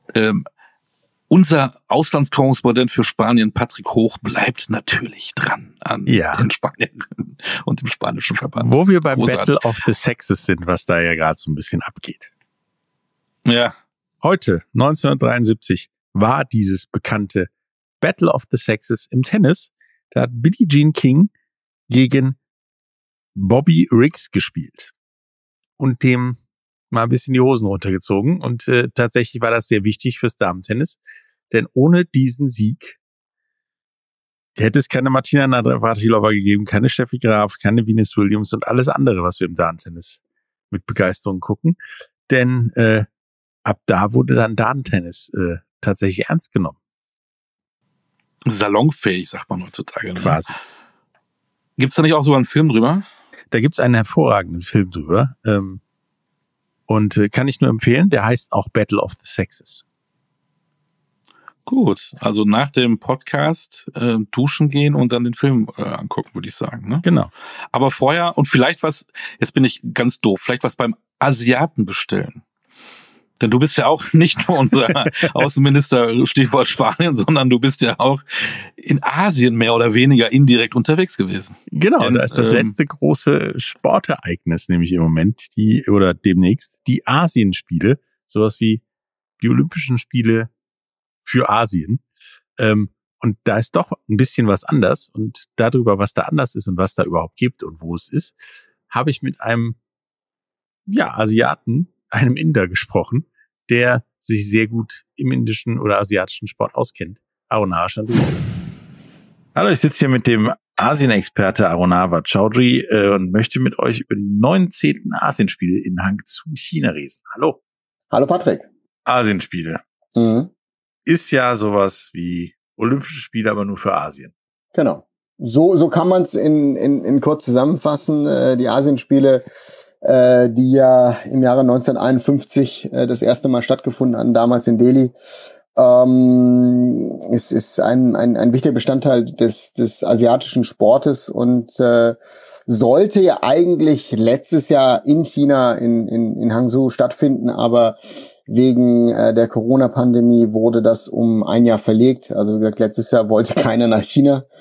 Unser Auslandskorrespondent für Spanien, Patrick Hoch, bleibt natürlich dran an den Spaniern und dem spanischen Verband. Wo wir beim Battle of the Sexes sind, was da ja gerade so ein bisschen abgeht. Ja. Heute, 1973, war dieses bekannte Battle of the Sexes im Tennis. Da hat Billie Jean King gegen Bobby Riggs gespielt und dem mal ein bisschen die Hosen runtergezogen. Und tatsächlich war das sehr wichtig fürs Damentennis, denn ohne diesen Sieg hätte es keine Martina Navratilova gegeben, keine Steffi Graf, keine Venus Williams und alles andere, was wir im Damentennis mit Begeisterung gucken. Denn ab da wurde dann Damentennis tatsächlich ernst genommen. Salonfähig, sagt man heutzutage. Ne? Quasi. Gibt's da nicht auch so einen Film drüber? Da gibt's einen hervorragenden Film drüber. Und kann ich nur empfehlen, der heißt auch Battle of the Sexes. Gut, also nach dem Podcast duschen gehen und dann den Film angucken, würde ich sagen. Ne? Genau. Aber vorher und vielleicht was, jetzt bin ich ganz doof, vielleicht was beim Asiaten bestellen. Denn du bist ja auch nicht nur unser Außenminister, Stichwort Spanien, sondern du bist ja auch in Asien mehr oder weniger indirekt unterwegs gewesen. Genau, da ist das letzte große Sportereignis, nämlich im Moment demnächst die Asienspiele, sowas wie die Olympischen Spiele für Asien. Und da ist doch ein bisschen was anders. Und darüber, was da anders ist und was da überhaupt gibt und wo es ist, habe ich mit einem Asiaten, einem Inder gesprochen, der sich sehr gut im indischen oder asiatischen Sport auskennt. Arunav Chaudhry. Hallo, ich sitze hier mit dem Asien-Experte Arunav Chaudhry und möchte mit euch über die 19. Asienspiele in Hangzhou, China reden. Hallo. Hallo Patrick. Asienspiele. Ist ja sowas wie Olympische Spiele, aber nur für Asien. Genau. So kann man es in kurz zusammenfassen. Die Asienspiele, die ja im Jahre 1951 das erste Mal stattgefunden hatten, damals in Delhi. Es ist ein wichtiger Bestandteil des asiatischen Sportes und sollte ja eigentlich letztes Jahr in China, in Hangzhou stattfinden, aber wegen der Corona-Pandemie wurde das um ein Jahr verlegt. Also wie gesagt, letztes Jahr wollte keiner nach China.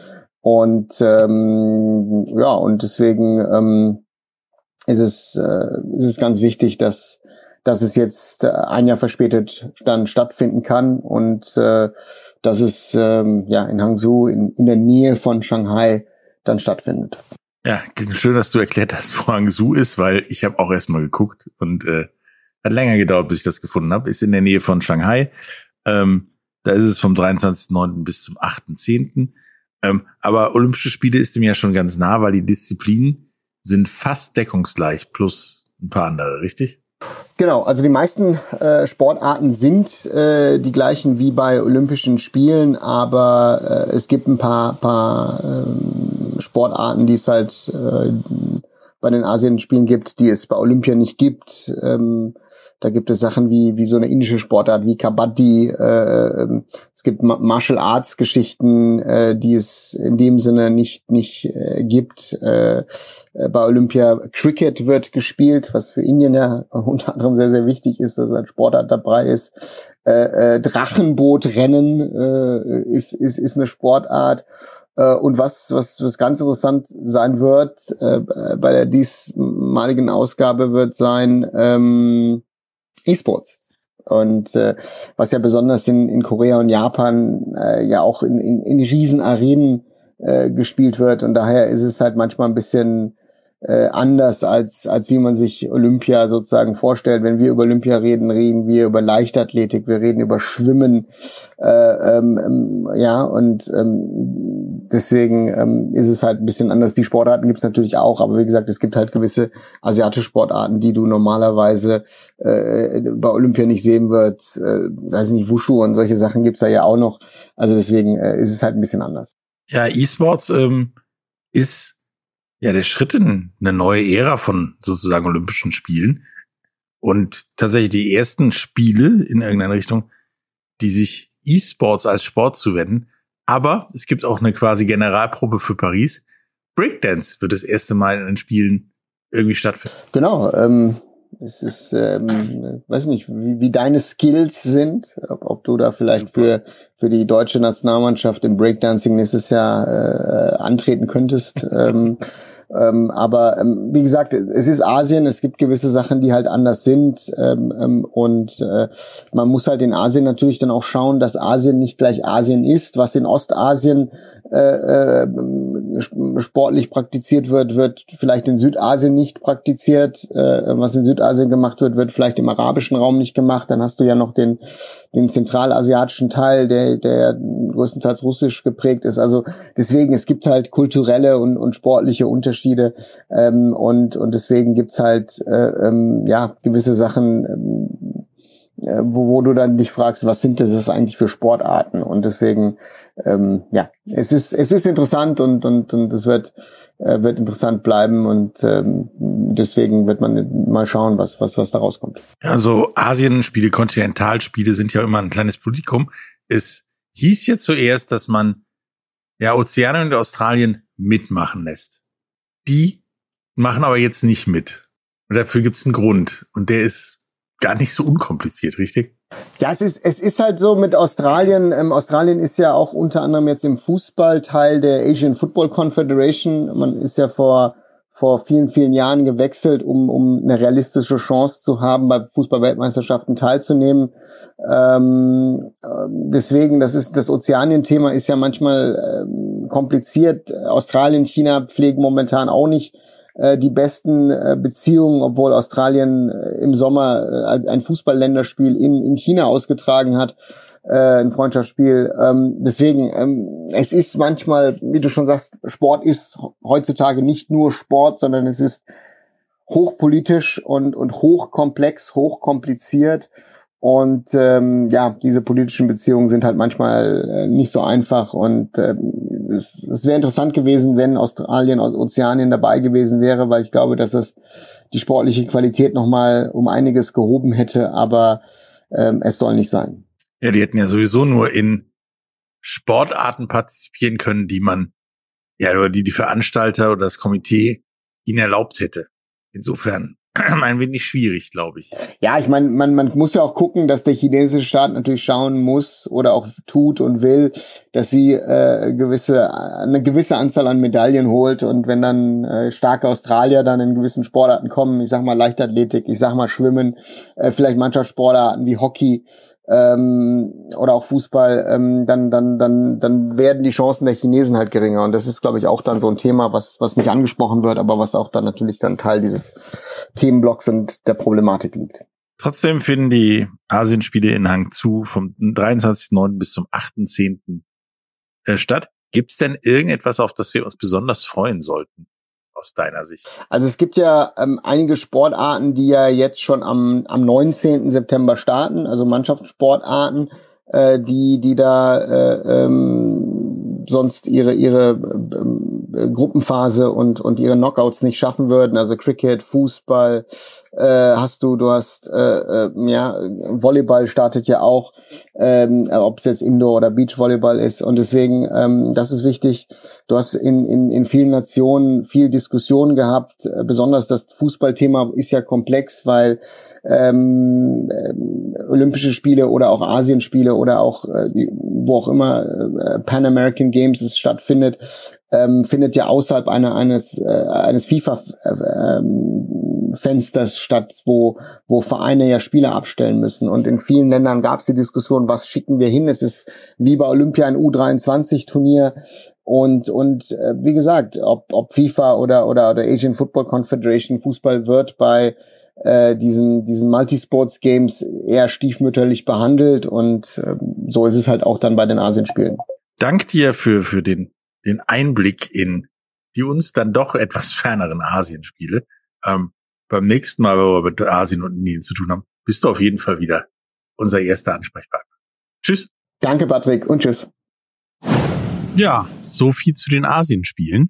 Und und deswegen ist es ganz wichtig, dass es jetzt ein Jahr verspätet dann stattfinden kann und dass es in Hangzhou in der Nähe von Shanghai dann stattfindet. Ja, schön, dass du erklärt hast, wo Hangzhou ist, weil ich habe auch erstmal geguckt und hat länger gedauert, bis ich das gefunden habe. Ist in der Nähe von Shanghai. Da ist es vom 23.09. bis zum 8.10. Aber Olympische Spiele ist dem ja schon ganz nah, weil die Disziplinen sind fast deckungsgleich plus ein paar andere, richtig? Genau, also die meisten Sportarten sind die gleichen wie bei Olympischen Spielen, aber es gibt ein paar Sportarten, die es halt bei den Asienspielen gibt, die es bei Olympia nicht gibt. Da gibt es Sachen wie so eine indische Sportart wie Kabaddi. Es gibt Martial Arts Geschichten, die es in dem Sinne nicht gibt. Bei Olympia Cricket wird gespielt, was für Indien ja unter anderem sehr, sehr wichtig ist, dass als Sportart dabei ist. Drachenbootrennen ist eine Sportart. Und was ganz interessant sein wird bei der diesmaligen Ausgabe wird sein E-Sports. Und was ja besonders in Korea und Japan ja auch in riesen Arenen gespielt wird. Und daher ist es halt manchmal ein bisschen anders als wie man sich Olympia sozusagen vorstellt. Wenn wir über Olympia reden wir über Leichtathletik, wir reden über Schwimmen, deswegen ist es halt ein bisschen anders. Die Sportarten gibt es natürlich auch, aber wie gesagt, es gibt halt gewisse asiatische Sportarten, die du normalerweise bei Olympia nicht sehen wirst. Weiß nicht, Wushu und solche Sachen gibt's da ja auch noch. Also deswegen ist es halt ein bisschen anders. Ja, E-Sports ist ja der Schritt in eine neue Ära von sozusagen Olympischen Spielen. Und tatsächlich die ersten Spiele in irgendeiner Richtung, die sich E-Sports als Sport zuwenden. Aber es gibt auch eine quasi Generalprobe für Paris. Breakdance wird das erste Mal in den Spielen irgendwie stattfinden. Genau, es ist, weiß nicht, wie deine Skills sind, ob du da vielleicht für die deutsche Nationalmannschaft im Breakdancing nächstes Jahr antreten könntest. Aber wie gesagt, es ist Asien, es gibt gewisse Sachen, die halt anders sind und man muss halt in Asien natürlich dann auch schauen, dass Asien nicht gleich Asien ist. Was in Ostasien sportlich praktiziert wird vielleicht in Südasien nicht praktiziert. Was in Südasien gemacht wird vielleicht im arabischen Raum nicht gemacht. Dann hast du ja noch den zentralasiatischen Teil, der größtenteils russisch geprägt ist. Also deswegen, es gibt halt kulturelle und sportliche Unterschiede und deswegen gibt's halt gewisse Sachen, wo du dann dich fragst, was sind das eigentlich für Sportarten? Und deswegen, es ist interessant und es wird interessant bleiben und deswegen wird man mal schauen, was da rauskommt. Also Asienspiele, Kontinentalspiele sind ja immer ein kleines Publikum. Es hieß ja zuerst, dass man Ozeanien und Australien mitmachen lässt. Die machen aber jetzt nicht mit. Und dafür gibt's einen Grund. Und der ist gar nicht so unkompliziert, richtig? Ja, es ist halt so mit Australien. Australien ist ja auch unter anderem jetzt im Fußball Teil der Asian Football Confederation. Man ist ja vor vielen, vielen Jahren gewechselt, um eine realistische Chance zu haben, bei Fußball-Weltmeisterschaften teilzunehmen. Deswegen, das Ozeanien-Thema ist ja manchmal kompliziert. Australien, China pflegen momentan auch nicht die besten Beziehungen, obwohl Australien im Sommer ein Fußball-Länderspiel in China ausgetragen hat, ein Freundschaftsspiel. Deswegen, es ist manchmal, wie du schon sagst, Sport ist heutzutage nicht nur Sport, sondern es ist hochpolitisch und hochkomplex, hochkompliziert. Und diese politischen Beziehungen sind halt manchmal nicht so einfach und es wäre interessant gewesen, wenn Australien, Ozeanien dabei gewesen wäre, weil ich glaube, dass das die sportliche Qualität nochmal um einiges gehoben hätte, aber es soll nicht sein. Ja, die hätten ja sowieso nur in Sportarten partizipieren können, die man, oder die Veranstalter oder das Komitee ihnen erlaubt hätte. Insofern ein wenig schwierig, glaube ich. Ja, ich meine, man muss ja auch gucken, dass der chinesische Staat natürlich schauen muss oder auch tut und will, dass sie eine gewisse Anzahl an Medaillen holt. Und wenn dann starke Australier dann in gewissen Sportarten kommen, ich sag mal Leichtathletik, ich sag mal Schwimmen, vielleicht Mannschaftssportarten wie Hockey, oder auch Fußball, dann werden die Chancen der Chinesen halt geringer. Und das ist, glaube ich, auch dann so ein Thema, was nicht angesprochen wird, aber was auch dann natürlich dann Teil dieses Themenblocks und der Problematik liegt. Trotzdem finden die Asienspiele in Hangzhou vom 23.09. bis zum 8.10. Statt. Gibt's denn irgendetwas, auf das wir uns besonders freuen sollten? Aus deiner Sicht? Also es gibt ja einige Sportarten, die ja jetzt schon am 19. September starten, also Mannschaftssportarten, die da sonst ihre Gruppenphase und ihre Knockouts nicht schaffen würden, also Cricket, Fußball, du hast Volleyball startet ja auch, ob es jetzt Indoor oder Beachvolleyball ist, und deswegen das ist wichtig. Du hast in vielen Nationen viel Diskussion gehabt, besonders das Fußballthema ist ja komplex, weil Olympische Spiele oder auch Asienspiele oder auch wo auch immer Pan American Games es stattfindet, findet ja außerhalb eines FIFA-Fensters statt, wo Vereine ja Spieler abstellen müssen. Und in vielen Ländern gab es die Diskussion, was schicken wir hin? Es ist wie bei Olympia ein U23-Turnier. Und wie gesagt, ob FIFA oder Asian Football Confederation Fußball wird bei diesen Multisports Games eher stiefmütterlich behandelt, und so ist es halt auch dann bei den Asienspielen. Dank dir für den Einblick in die uns dann doch etwas ferneren Asienspiele. Beim nächsten Mal, wenn wir mit Asien und Indien zu tun haben, bist du auf jeden Fall wieder unser erster Ansprechpartner. Tschüss. Danke, Patrick, und tschüss. Ja, so viel zu den Asienspielen.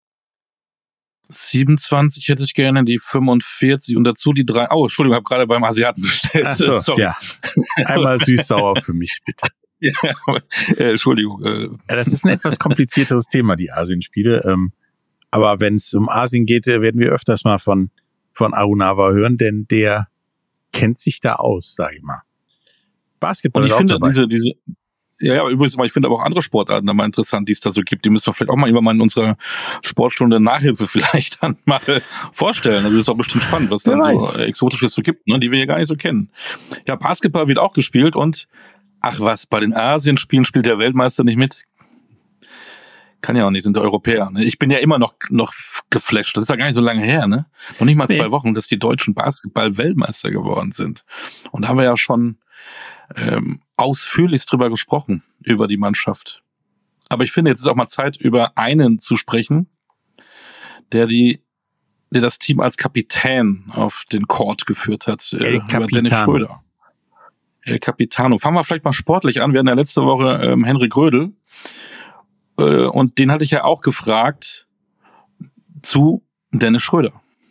27 hätte ich gerne, die 45 und dazu die 3. Oh, Entschuldigung, habe gerade beim Asiaten bestellt. Ach so, ja. Einmal süß-sauer für mich, bitte. Ja, Entschuldigung. Das ist ein etwas komplizierteres Thema, die Asienspiele. Aber wenn es um Asien geht, werden wir öfters mal von Arunava hören, denn der kennt sich da aus, sage ich mal. Basketball und ich ist finde auch dabei. Ja, übrigens, ich finde aber auch andere Sportarten da mal interessant, die es da so gibt. Die müssen wir vielleicht auch mal irgendwann in unserer Sportstunde Nachhilfe vielleicht dann mal vorstellen. Also ist doch bestimmt spannend, was da so Exotisches so gibt, ne, die wir hier gar nicht so kennen. Ja, Basketball wird auch gespielt und ach was, bei den Asienspielen spielt der Weltmeister nicht mit. Kann ja auch nicht, sind der Europäer. Ne? Ich bin ja immer noch geflasht. Das ist ja gar nicht so lange her, ne? Noch nicht mal 2 Wochen, dass die Deutschen Basketball-Weltmeister geworden sind. Und da haben wir ja schon ausführlichst drüber gesprochen, über die Mannschaft. Aber ich finde, jetzt ist auch mal Zeit, über einen zu sprechen, der das Team als Kapitän auf den Court geführt hat. Über Dennis Schröder. El Capitano. Fangen wir vielleicht mal sportlich an. Wir hatten ja letzte Woche Henrik Rödel. Und den hatte ich ja auch gefragt zu Dennis Schröder.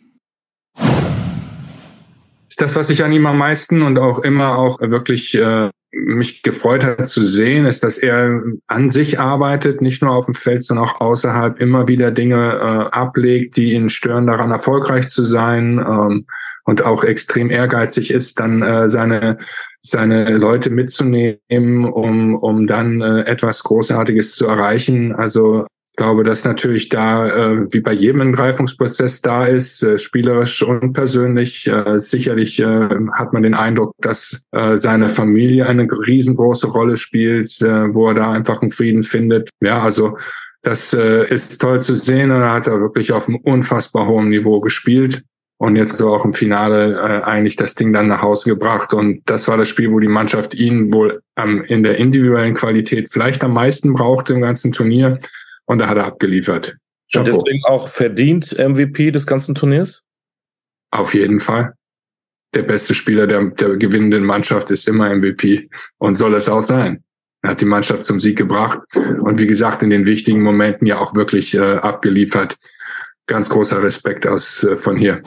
Das, was ich an ihm am meisten und auch immer auch wirklich mich gefreut hat zu sehen, ist, dass er an sich arbeitet, nicht nur auf dem Feld, sondern auch außerhalb immer wieder Dinge ablegt, die ihn stören, daran erfolgreich zu sein, und auch extrem ehrgeizig ist, dann seine Leute mitzunehmen, um dann etwas Großartiges zu erreichen. Also ich glaube, dass natürlich da, wie bei jedem Entreifungsprozess da ist, spielerisch und persönlich, sicherlich hat man den Eindruck, dass seine Familie eine riesengroße Rolle spielt, wo er da einfach einen Frieden findet. Ja, also das ist toll zu sehen, und er hat da wirklich auf einem unfassbar hohen Niveau gespielt. Und jetzt so auch im Finale eigentlich das Ding dann nach Hause gebracht. Und das war das Spiel, wo die Mannschaft ihn wohl in der individuellen Qualität vielleicht am meisten brauchte im ganzen Turnier. Und da hat er abgeliefert. Und deswegen auch verdient MVP des ganzen Turniers? Auf jeden Fall. Der beste Spieler der gewinnenden Mannschaft ist immer MVP. Und soll es auch sein. Er hat die Mannschaft zum Sieg gebracht. Und wie gesagt, in den wichtigen Momenten ja auch wirklich abgeliefert. Ganz großer Respekt von hier.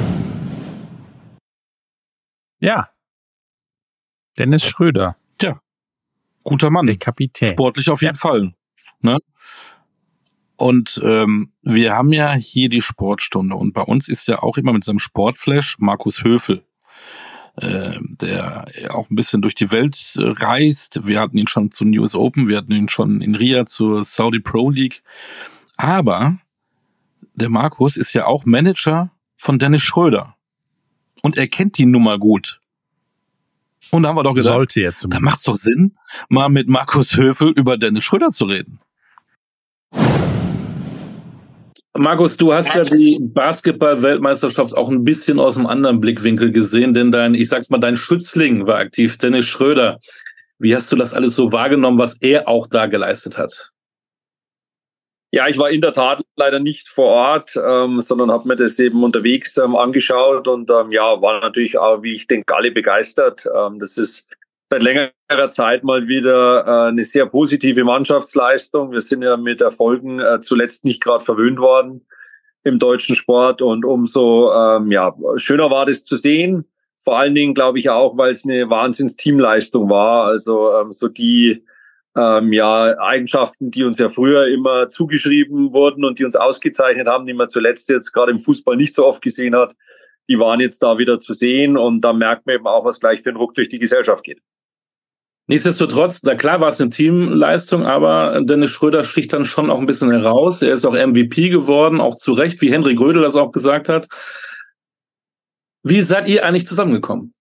Ja. Dennis Schröder. Tja, guter Mann. Der Kapitän. Sportlich auf jeden Fall. Ne? Und wir haben ja hier die Sportstunde und bei uns ist ja auch immer mit seinem Sportflash Markus Höfel, der auch ein bisschen durch die Welt reist. Wir hatten ihn schon zu News Open, wir hatten ihn schon in Riyadh zur Saudi Pro League. Aber der Markus ist ja auch Manager von Dennis Schröder und er kennt die Nummer gut. Und da haben wir doch gesagt, da macht es doch Sinn, mal mit Markus Höfel über Dennis Schröder zu reden. Markus, du hast ja die Basketball-Weltmeisterschaft auch ein bisschen aus einem anderen Blickwinkel gesehen, denn dein Schützling war aktiv, Dennis Schröder. Wie hast du das alles so wahrgenommen, was er auch da geleistet hat? Ja, ich war in der Tat leider nicht vor Ort, sondern habe mir das eben unterwegs angeschaut und war natürlich auch, wie ich denke, alle begeistert. Das ist seit längerer Zeit mal wieder eine sehr positive Mannschaftsleistung. Wir sind ja mit Erfolgen zuletzt nicht gerade verwöhnt worden im deutschen Sport und umso schöner war das zu sehen. Vor allen Dingen glaube ich auch, weil es eine Wahnsinns-Teamleistung war. Also so die Eigenschaften, die uns ja früher immer zugeschrieben wurden und die uns ausgezeichnet haben, die man zuletzt jetzt gerade im Fußball nicht so oft gesehen hat, die waren jetzt da wieder zu sehen und da merkt man eben auch, was gleich für einen Ruck durch die Gesellschaft geht. Nichtsdestotrotz, na klar war es eine Teamleistung, aber Dennis Schröder sticht dann schon auch ein bisschen heraus. Er ist auch MVP geworden, auch zu Recht, wie Henrik Rödel das auch gesagt hat. Wie seid ihr eigentlich zusammengekommen?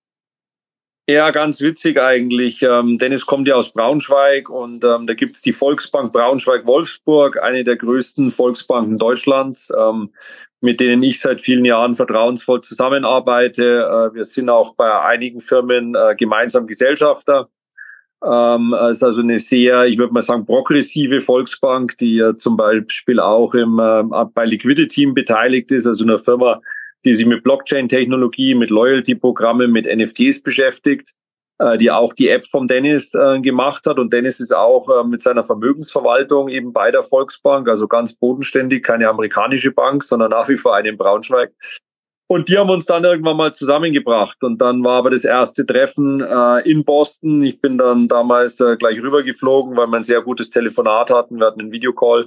Ja, ganz witzig eigentlich. Dennis kommt ja aus Braunschweig und da gibt's die Volksbank Braunschweig-Wolfsburg, eine der größten Volksbanken Deutschlands, mit denen ich seit vielen Jahren vertrauensvoll zusammenarbeite. Wir sind auch bei einigen Firmen gemeinsam Gesellschafter. Es ist also eine sehr, ich würde mal sagen, progressive Volksbank, die zum Beispiel auch bei Liquidity beteiligt ist, also einer Firma, die sich mit Blockchain-Technologie, mit Loyalty-Programmen, mit NFTs beschäftigt, die auch die App vom Dennis gemacht hat. Und Dennis ist auch mit seiner Vermögensverwaltung eben bei der Volksbank, also ganz bodenständig, keine amerikanische Bank, sondern nach wie vor eine in Braunschweig. Und die haben uns dann irgendwann mal zusammengebracht. Und dann war aber das erste Treffen in Boston. Ich bin dann damals gleich rübergeflogen, weil wir ein sehr gutes Telefonat hatten. Wir hatten einen Videocall.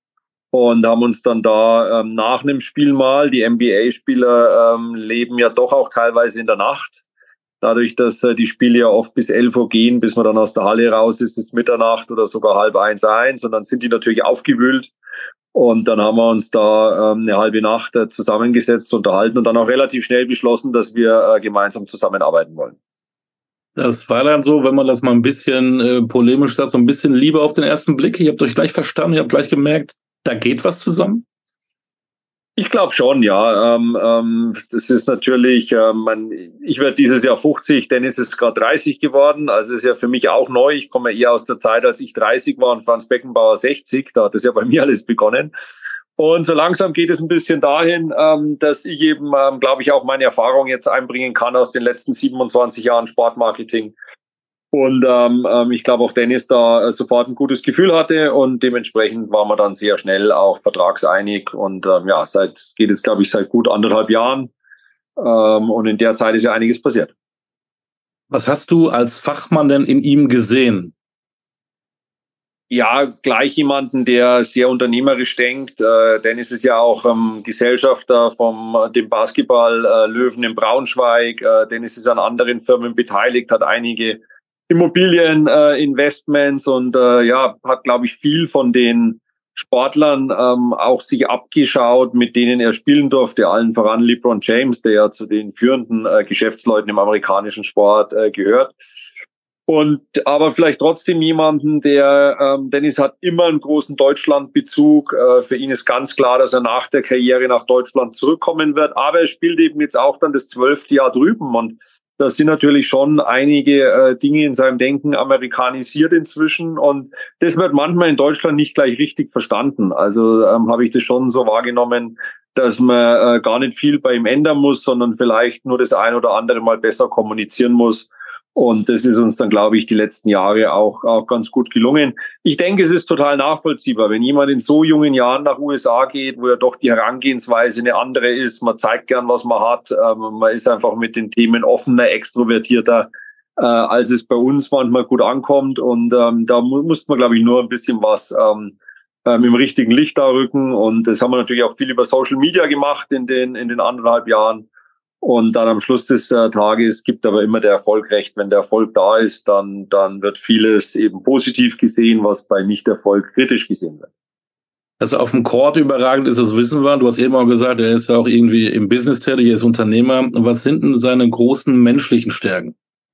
Und haben uns dann da nach einem Spiel mal, die NBA-Spieler leben ja doch auch teilweise in der Nacht. Dadurch, dass die Spiele ja oft bis 11 Uhr gehen, bis man dann aus der Halle raus ist, ist Mitternacht oder sogar 12:30. Und dann sind die natürlich aufgewühlt. Und dann haben wir uns da eine halbe Nacht zusammengesetzt, unterhalten und dann auch relativ schnell beschlossen, dass wir gemeinsam zusammenarbeiten wollen. Das war dann so, wenn man das mal ein bisschen polemisch sagt, so ein bisschen Liebe auf den ersten Blick. Ihr habt euch gleich verstanden, ihr habt gleich gemerkt, da geht was zusammen? Ich glaube schon, ja. Das ist natürlich, ich werde dieses Jahr 50, Dennis ist gerade 30 geworden, also ist ja für mich auch neu. Ich komme eher aus der Zeit, als ich 30 war und Franz Beckenbauer 60, da hat es ja bei mir alles begonnen. Und so langsam geht es ein bisschen dahin, dass ich eben, glaube ich, auch meine Erfahrung jetzt einbringen kann aus den letzten 27 Jahren Sportmarketing. Und ich glaube auch Dennis da sofort ein gutes Gefühl hatte und dementsprechend waren wir dann sehr schnell auch vertragseinig und geht es, glaube ich, seit gut 1,5 Jahren und in der Zeit ist ja einiges passiert. Was hast du als Fachmann denn in ihm gesehen? Ja, gleich jemanden, der sehr unternehmerisch denkt. Dennis ist ja auch Gesellschafter dem Basketball-Löwen in Braunschweig. Dennis ist an anderen Firmen beteiligt, hat einige Immobilieninvestments und hat, glaube ich, viel von den Sportlern auch sich abgeschaut, mit denen er spielen durfte, allen voran LeBron James, der ja zu den führenden Geschäftsleuten im amerikanischen Sport gehört. Aber vielleicht trotzdem jemanden, Dennis hat immer einen großen Deutschlandbezug. Für ihn ist ganz klar, dass er nach der Karriere nach Deutschland zurückkommen wird. Aber er spielt eben jetzt auch dann das 12. Jahr drüben und da sind natürlich schon einige Dinge in seinem Denken amerikanisiert inzwischen und das wird manchmal in Deutschland nicht gleich richtig verstanden. Also habe ich das schon so wahrgenommen, dass man gar nicht viel bei ihm ändern muss, sondern vielleicht nur das ein oder andere mal besser kommunizieren muss. Und das ist uns dann, glaube ich, die letzten Jahre auch ganz gut gelungen. Ich denke, es ist total nachvollziehbar, wenn jemand in so jungen Jahren nach USA geht, wo ja doch die Herangehensweise eine andere ist. Man zeigt gern, was man hat. Man ist einfach mit den Themen offener, extrovertierter, als es bei uns manchmal gut ankommt. Und da muss man, glaube ich, nur ein bisschen was im richtigen Licht da rücken. Und das haben wir natürlich auch viel über Social Media gemacht in den 1,5 Jahren. Und dann am Schluss des Tages gibt aber immer der Erfolg recht. Wenn der Erfolg da ist, dann wird vieles eben positiv gesehen, was bei Nicht-Erfolg kritisch gesehen wird. Dass er auf dem Court überragend ist, das wissen wir. Du hast eben auch gesagt, er ist ja auch irgendwie im Business tätig, er ist Unternehmer. Was sind denn seine großen menschlichen Stärken?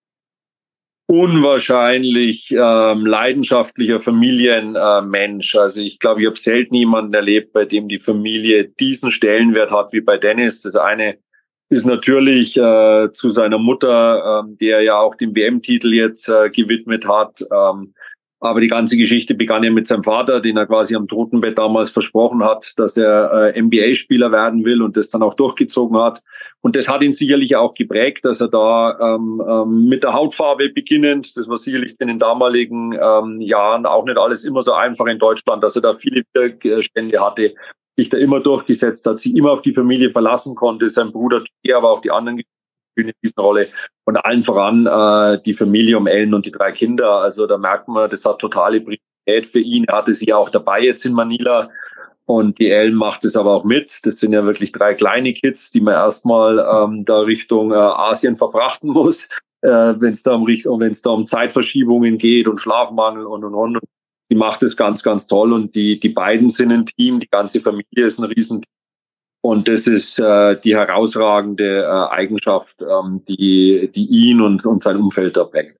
Unwahrscheinlich leidenschaftlicher Familienmensch. Also ich glaube, ich habe selten jemanden erlebt, bei dem die Familie diesen Stellenwert hat wie bei Dennis. Das eine ist natürlich zu seiner Mutter, der ja auch den WM-Titel jetzt gewidmet hat. Aber die ganze Geschichte begann ja mit seinem Vater, den er quasi am Totenbett damals versprochen hat, dass er NBA-Spieler werden will und das dann auch durchgezogen hat. Und das hat ihn sicherlich auch geprägt, dass er da mit der Hautfarbe beginnend, das war sicherlich in den damaligen Jahren auch nicht alles immer so einfach in Deutschland, dass er da viele Widerstände hatte, sich da immer durchgesetzt hat, sich immer auf die Familie verlassen konnte, sein Bruder, aber auch die anderen in dieser Rolle und allen voran die Familie um Ellen und die 3 Kinder. Also da merkt man, das hat totale Priorität für ihn. Er hatte sie ja auch dabei jetzt in Manila und die Ellen macht es aber auch mit. Das sind ja wirklich 3 kleine Kids, die man erstmal da Richtung Asien verfrachten muss, wenn es da um Zeitverschiebungen geht und Schlafmangel und. Sie macht es ganz, ganz toll und die beiden sind ein Team, die ganze Familie ist ein Riesenteam. Und das ist die herausragende Eigenschaft, die ihn und sein Umfeld da prägt.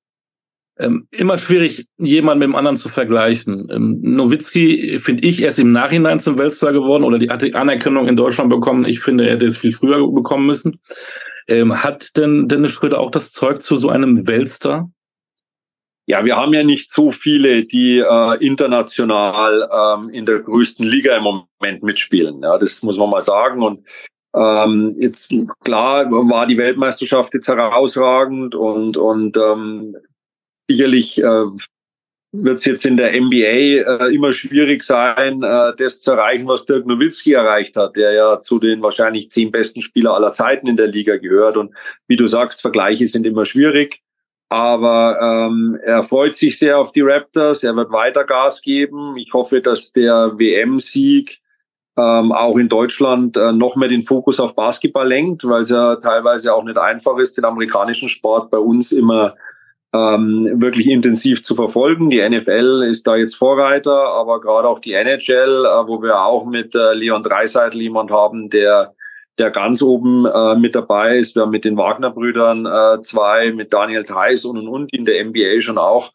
Immer schwierig, jemanden mit dem anderen zu vergleichen. Nowitzki, finde ich, er ist im Nachhinein zum Weltstar geworden oder hat die Anerkennung in Deutschland bekommen. Ich finde, er hätte es viel früher bekommen müssen. Hat denn Dennis Schröder auch das Zeug zu so einem Weltstar? Ja, wir haben ja nicht so viele, die international in der größten Liga im Moment mitspielen. Ja, das muss man mal sagen. Und jetzt klar war die Weltmeisterschaft jetzt herausragend und sicherlich wird es jetzt in der NBA immer schwierig sein, das zu erreichen, was Dirk Nowitzki erreicht hat, der ja zu den wahrscheinlich 10 besten Spieler aller Zeiten in der Liga gehört. Und wie du sagst, Vergleiche sind immer schwierig. Aber er freut sich sehr auf die Raptors, er wird weiter Gas geben. Ich hoffe, dass der WM-Sieg auch in Deutschland noch mehr den Fokus auf Basketball lenkt, weil es ja teilweise auch nicht einfach ist, den amerikanischen Sport bei uns immer wirklich intensiv zu verfolgen. Die NFL ist da jetzt Vorreiter, aber gerade auch die NHL, wo wir auch mit Leon Draisaitl jemand haben, der ganz oben mit dabei ist. Wir haben mit den Wagner-Brüdern 2, mit Daniel Theis und die in der NBA schon auch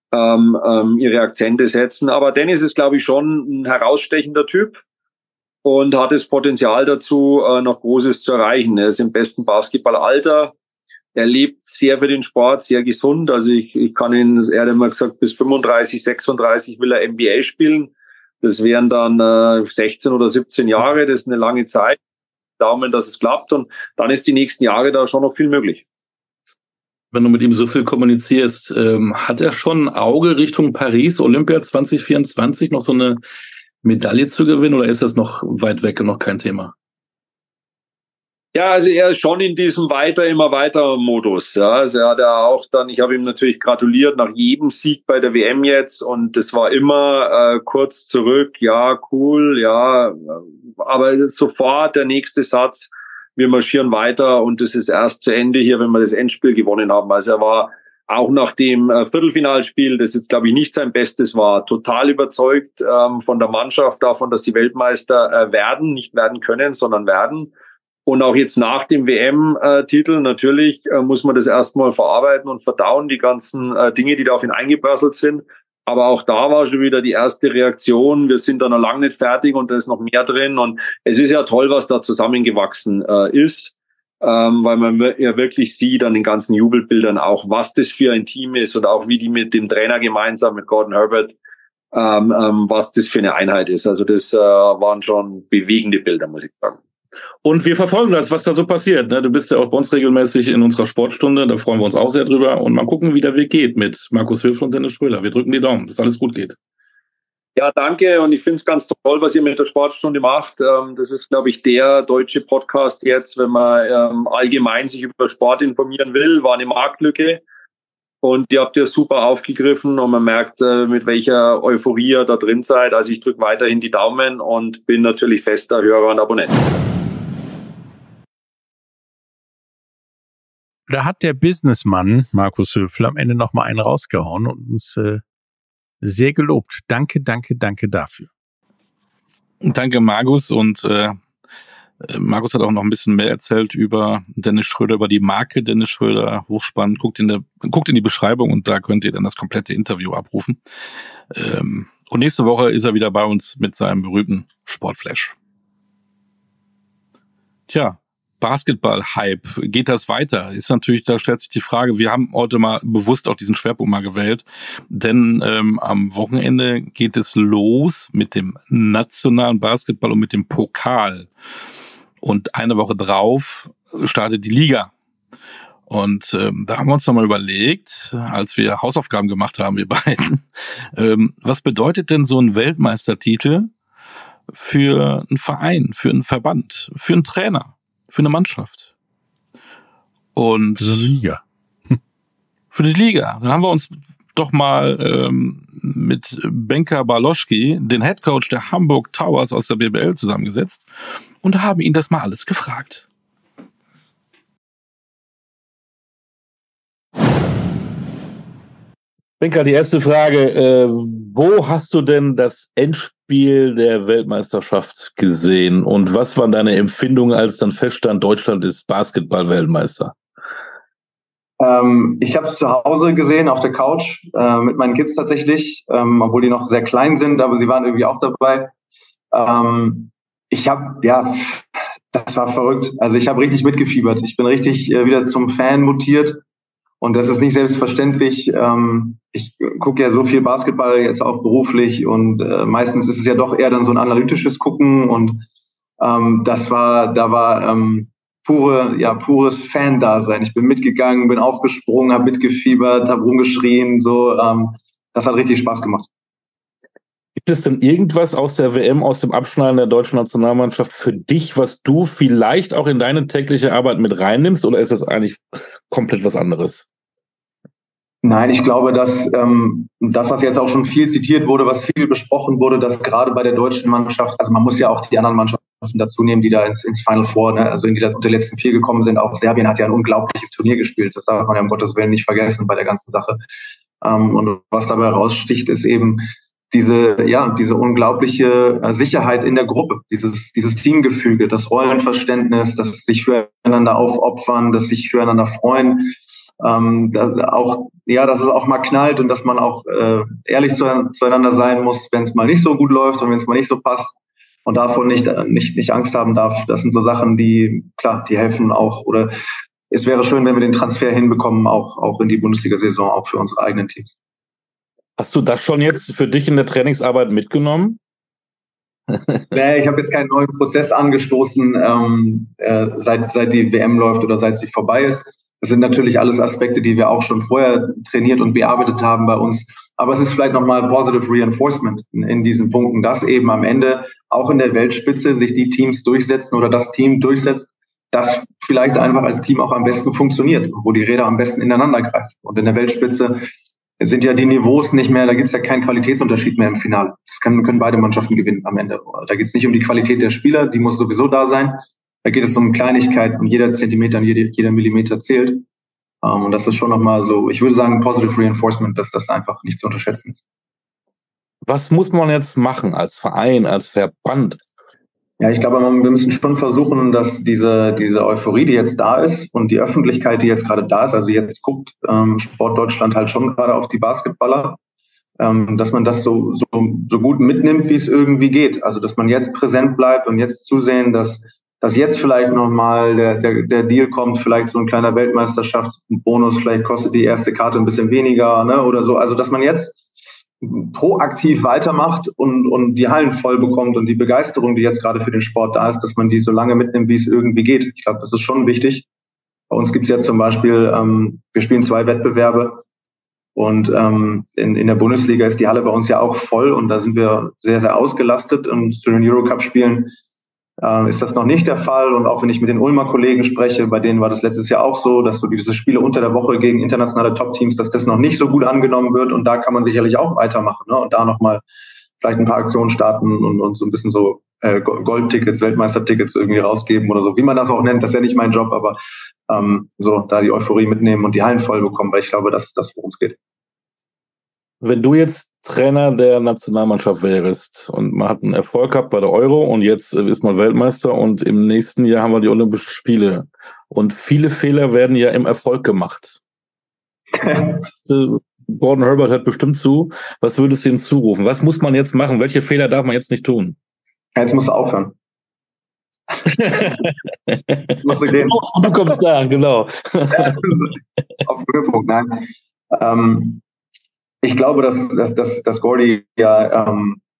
ihre Akzente setzen. Aber Dennis ist, glaube ich, schon ein herausstechender Typ und hat das Potenzial dazu, noch Großes zu erreichen. Er ist im besten Basketballalter. Er lebt sehr für den Sport, sehr gesund. Also ich kann ihn, er hat immer gesagt, bis 35, 36 will er NBA spielen. Das wären dann 16 oder 17 Jahre. Das ist eine lange Zeit. Daumen, dass es klappt und dann ist die nächsten Jahre da schon noch viel möglich. Wenn du mit ihm so viel kommunizierst, hat er schon ein Auge Richtung Paris, Olympia 2024, noch so eine Medaille zu gewinnen oder ist das noch weit weg und noch kein Thema? Ja, also er ist schon in diesem immer weiter Modus. Ja, also er hat ja auch dann, ich habe ihm natürlich gratuliert nach jedem Sieg bei der WM jetzt und das war immer kurz zurück, ja, cool, ja, aber sofort der nächste Satz, wir marschieren weiter und das ist erst zu Ende hier, wenn wir das Endspiel gewonnen haben. Also er war auch nach dem Viertelfinalspiel, das jetzt glaube ich nicht sein Bestes war, total überzeugt von der Mannschaft, davon, dass sie Weltmeister werden, nicht werden können, sondern werden. Und auch jetzt nach dem WM-Titel, natürlich muss man das erstmal verarbeiten und verdauen, die ganzen Dinge, die da auf ihn eingeprasselt sind. Aber auch da war schon wieder die erste Reaktion, wir sind da noch lange nicht fertig und da ist noch mehr drin. Und es ist ja toll, was da zusammengewachsen ist, weil man ja wirklich sieht an den ganzen Jubelbildern auch, was das für ein Team ist und auch wie die mit dem Trainer gemeinsam, mit Gordon Herbert, was das für eine Einheit ist. Also das waren schon bewegende Bilder, muss ich sagen. Und wir verfolgen das, was da so passiert. Ne? Du bist ja auch bei uns regelmäßig in unserer Sportstunde, da freuen wir uns auch sehr drüber. Und mal gucken, wie der Weg geht mit Markus Wilf und Dennis Schröder. Wir drücken die Daumen, dass alles gut geht. Ja, danke. Und ich finde es ganz toll, was ihr mit der Sportstunde macht. Das ist, glaube ich, der deutsche Podcast jetzt, wenn man allgemein sich über Sport informieren will, war eine Marktlücke. Und ihr habt ja super aufgegriffen und man merkt, mit welcher Euphorie ihr da drin seid. Also ich drücke weiterhin die Daumen und bin natürlich fester Hörer und Abonnent. Da hat der Businessmann Markus Höfler am Ende nochmal einen rausgehauen und uns sehr gelobt. Danke dafür. Danke, Markus. Und Markus hat auch noch ein bisschen mehr erzählt über Dennis Schröder, über die Marke Dennis Schröder. Hochspannend. Guckt in die Beschreibung und da könnt ihr dann das komplette Interview abrufen. Und nächste Woche ist er wieder bei uns mit seinem berühmten Sportflash. Tja, Basketball-Hype. Geht das weiter? Ist natürlich, da stellt sich die Frage, wir haben heute mal bewusst auch diesen Schwerpunkt mal gewählt, denn am Wochenende geht es los mit dem nationalen Basketball und mit dem Pokal. Und eine Woche drauf startet die Liga. Und da haben wir uns nochmal überlegt, als wir Hausaufgaben gemacht haben, wir beiden, was bedeutet denn so ein Weltmeistertitel für einen Verein, für einen Verband, für einen Trainer, für eine Mannschaft? Und für so eine Liga. Für die Liga. Dann haben wir uns doch mal mit Benka Baloschki, den Headcoach der Hamburg Towers aus der BBL, zusammengesetzt und haben ihn das mal alles gefragt. Benka, die erste Frage. Wo hast du denn das Endspiel der Weltmeisterschaft gesehen? Und was waren deine Empfindungen, als dann feststand, Deutschland ist Basketball-Weltmeister? Ich habe es zu Hause gesehen, auf der Couch, mit meinen Kids tatsächlich, obwohl die noch sehr klein sind, aber sie waren irgendwie auch dabei. Das war verrückt. Also ich habe richtig mitgefiebert. Ich bin richtig wieder zum Fan mutiert. Und das ist nicht selbstverständlich. Ich gucke ja so viel Basketball jetzt auch beruflich und meistens ist es ja doch eher dann so ein analytisches Gucken und da war pures Fan-Dasein. Ich bin mitgegangen, bin aufgesprungen, habe mitgefiebert, habe rumgeschrien, so. Das hat richtig Spaß gemacht. Gibt es denn irgendwas aus der WM, aus dem Abschneiden der deutschen Nationalmannschaft für dich, was du vielleicht auch in deine tägliche Arbeit mit reinnimmst, oder ist das eigentlich komplett was anderes? Nein, ich glaube, dass das, was jetzt auch schon viel zitiert wurde, was viel besprochen wurde, dass gerade bei der deutschen Mannschaft, also man muss ja auch die anderen Mannschaften dazu nehmen, die da ins Final Four, ne, also unter die letzten 4 gekommen sind. Auch Serbien hat ja ein unglaubliches Turnier gespielt. Das darf man ja um Gottes Willen nicht vergessen bei der ganzen Sache. Und was dabei raussticht, ist eben diese unglaubliche Sicherheit in der Gruppe, dieses Teamgefüge, das Rollenverständnis, das sich füreinander aufopfern, das sich füreinander freuen, dass es auch mal knallt und dass man auch ehrlich zueinander sein muss, wenn es mal nicht so gut läuft und wenn es mal nicht so passt und davon nicht Angst haben darf. Das sind so Sachen, die helfen auch, oder es wäre schön, wenn wir den Transfer hinbekommen, auch in die Bundesliga-Saison, auch für unsere eigenen Teams. Hast du das schon jetzt für dich in der Trainingsarbeit mitgenommen? Nee, ich habe jetzt keinen neuen Prozess angestoßen, seit die WM läuft oder seit sie vorbei ist. Das sind natürlich alles Aspekte, die wir auch schon vorher trainiert und bearbeitet haben bei uns. Aber es ist vielleicht nochmal Positive Reinforcement in diesen Punkten, dass eben am Ende auch in der Weltspitze sich die Teams durchsetzen oder das Team durchsetzt, das vielleicht einfach als Team auch am besten funktioniert, wo die Räder am besten ineinander greifen. Und in der Weltspitze sind ja die Niveaus nicht mehr, da gibt es ja keinen Qualitätsunterschied mehr im Finale. Das können beide Mannschaften gewinnen am Ende. Da geht es nicht um die Qualität der Spieler, die muss sowieso da sein. Da geht es um Kleinigkeiten und jeder Zentimeter und jeder Millimeter zählt. Und das ist schon nochmal so, ich würde sagen, Positive Reinforcement, dass das einfach nicht zu unterschätzen ist. Was muss man jetzt machen als Verein, als Verband? Ja, ich glaube, wir müssen schon versuchen, dass diese Euphorie, die jetzt da ist und die Öffentlichkeit, die jetzt gerade da ist, also jetzt guckt Sport Deutschland halt schon gerade auf die Basketballer, dass man das so gut mitnimmt, wie es irgendwie geht. Also, dass man jetzt präsent bleibt und jetzt zusehen, dass jetzt vielleicht nochmal der Deal kommt, vielleicht so ein kleiner Weltmeisterschaftsbonus, vielleicht kostet die erste Karte ein bisschen weniger, ne, oder so. Also, dass man jetzt proaktiv weitermacht und die Hallen voll bekommt und die Begeisterung, die jetzt gerade für den Sport da ist, dass man die so lange mitnimmt, wie es irgendwie geht. Ich glaube, das ist schon wichtig. Bei uns gibt es jetzt zum Beispiel, wir spielen 2 Wettbewerbe und in der Bundesliga ist die Halle bei uns ja auch voll und da sind wir sehr, sehr ausgelastet und zu den Eurocup-Spielen ist das noch nicht der Fall. Und auch wenn ich mit den Ulmer Kollegen spreche, bei denen war das letztes Jahr auch so, dass so diese Spiele unter der Woche gegen internationale Top-Teams, dass das noch nicht so gut angenommen wird. Und da kann man sicherlich auch weitermachen, ne? Und da nochmal vielleicht ein paar Aktionen starten und so ein bisschen so Goldtickets, Weltmeistertickets irgendwie rausgeben oder so, wie man das auch nennt. Das ist ja nicht mein Job, aber so da die Euphorie mitnehmen und die Hallen voll bekommen, weil ich glaube, das ist das, worum es geht. Wenn du jetzt Trainer der Nationalmannschaft wärst und man hat einen Erfolg gehabt bei der Euro und jetzt ist man Weltmeister und im nächsten Jahr haben wir die Olympischen Spiele und viele Fehler werden ja im Erfolg gemacht. Gordon Herbert hört bestimmt zu. Was würdest du ihm zurufen? Was muss man jetzt machen? Welche Fehler darf man jetzt nicht tun? Jetzt musst du aufhören. Jetzt musst du gehen. Du kommst da, genau. Auf den Höhepunkt, nein. Ich glaube, dass Gordy ja,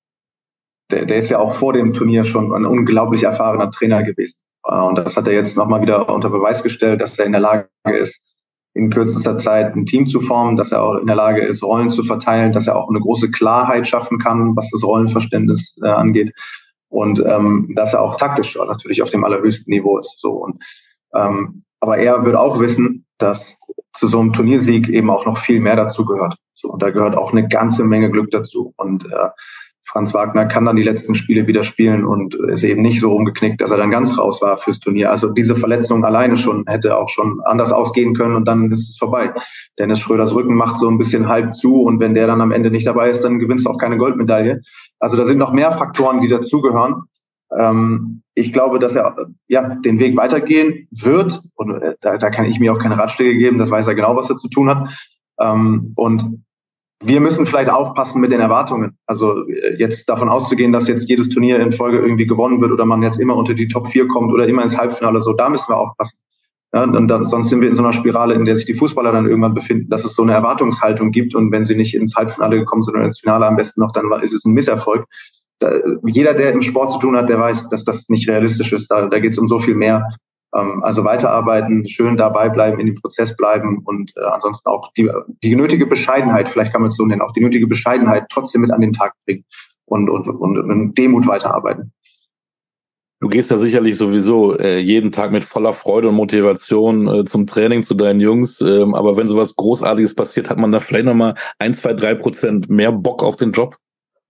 der ist ja auch vor dem Turnier schon ein unglaublich erfahrener Trainer gewesen. Und das hat er jetzt nochmal wieder unter Beweis gestellt, dass er in der Lage ist, in kürzester Zeit ein Team zu formen, dass er auch in der Lage ist, Rollen zu verteilen, dass er auch eine große Klarheit schaffen kann, was das Rollenverständnis angeht. Und dass er auch taktisch natürlich auf dem allerhöchsten Niveau ist. So. Und, aber er wird auch wissen, dass zu so einem Turniersieg eben auch noch viel mehr dazu gehört. So, und da gehört auch eine ganze Menge Glück dazu. Und Franz Wagner kann dann die letzten Spiele wieder spielen und ist eben nicht so umgeknickt, dass er dann ganz raus war fürs Turnier. Also diese Verletzung alleine schon hätte auch schon anders ausgehen können und dann ist es vorbei. Dennis Schröders Rücken macht so ein bisschen halb zu und wenn der dann am Ende nicht dabei ist, dann gewinnst du auch keine Goldmedaille. Also da sind noch mehr Faktoren, die dazugehören. Ich glaube, dass er den Weg weitergehen wird und da kann ich mir auch keine Ratschläge geben, das weiß er genau, was er zu tun hat. Und wir müssen vielleicht aufpassen mit den Erwartungen. Also jetzt davon auszugehen, dass jetzt jedes Turnier in Folge irgendwie gewonnen wird oder man jetzt immer unter die Top 4 kommt oder immer ins Halbfinale, so, da müssen wir aufpassen. Ja, und dann, sonst sind wir in so einer Spirale, in der sich die Fußballer dann irgendwann befinden, dass es so eine Erwartungshaltung gibt und wenn sie nicht ins Halbfinale gekommen sind oder ins Finale am besten noch, dann ist es ein Misserfolg. Jeder, der im Sport zu tun hat, der weiß, dass das nicht realistisch ist. Da geht es um so viel mehr. Also weiterarbeiten, schön dabei bleiben, in dem Prozess bleiben und ansonsten auch die nötige Bescheidenheit, vielleicht kann man es so nennen, auch die nötige Bescheidenheit trotzdem mit an den Tag bringen und Demut weiterarbeiten. Du gehst ja sicherlich sowieso jeden Tag mit voller Freude und Motivation zum Training zu deinen Jungs, aber wenn sowas Großartiges passiert, hat man da vielleicht nochmal 1, 2, 3% mehr Bock auf den Job?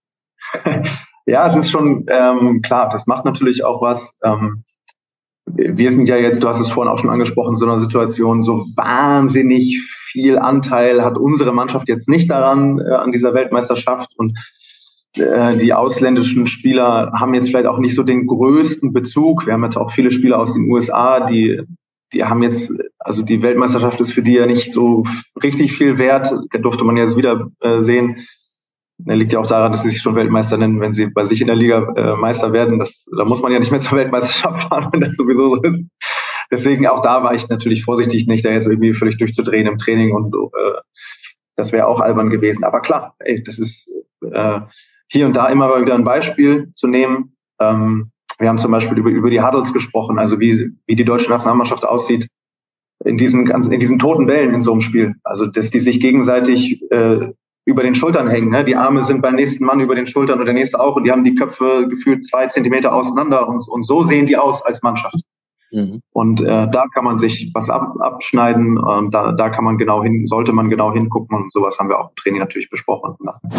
Ja, es ist schon klar, das macht natürlich auch was. Wir sind ja jetzt, du hast es vorhin auch schon angesprochen, so einer Situation, so wahnsinnig viel Anteil hat unsere Mannschaft jetzt nicht daran, an dieser Weltmeisterschaft und die ausländischen Spieler haben jetzt vielleicht auch nicht so den größten Bezug. Wir haben jetzt auch viele Spieler aus den USA, die haben jetzt, also die Weltmeisterschaft ist für die ja nicht so richtig viel wert, da durfte man jetzt wieder sehen. Das liegt ja auch daran, dass sie sich schon Weltmeister nennen, wenn sie bei sich in der Liga Meister werden. Da muss man ja nicht mehr zur Weltmeisterschaft fahren, wenn das sowieso so ist. Deswegen auch da war ich natürlich vorsichtig, nicht da jetzt irgendwie völlig durchzudrehen im Training und das wäre auch albern gewesen. Aber klar, das ist hier und da immer mal wieder ein Beispiel zu nehmen. Wir haben zum Beispiel über die Huddles gesprochen, also wie die deutsche Nationalmannschaft aussieht in diesen toten Bällen in so einem Spiel. Also dass die sich gegenseitig über den Schultern hängen. Ne? Die Arme sind beim nächsten Mann über den Schultern und der nächste auch und die haben die Köpfe gefühlt 2 Zentimeter auseinander und so sehen die aus als Mannschaft. Mhm. Und da kann man sich was abschneiden, da kann man sollte man genau hingucken und sowas haben wir auch im Training natürlich besprochen.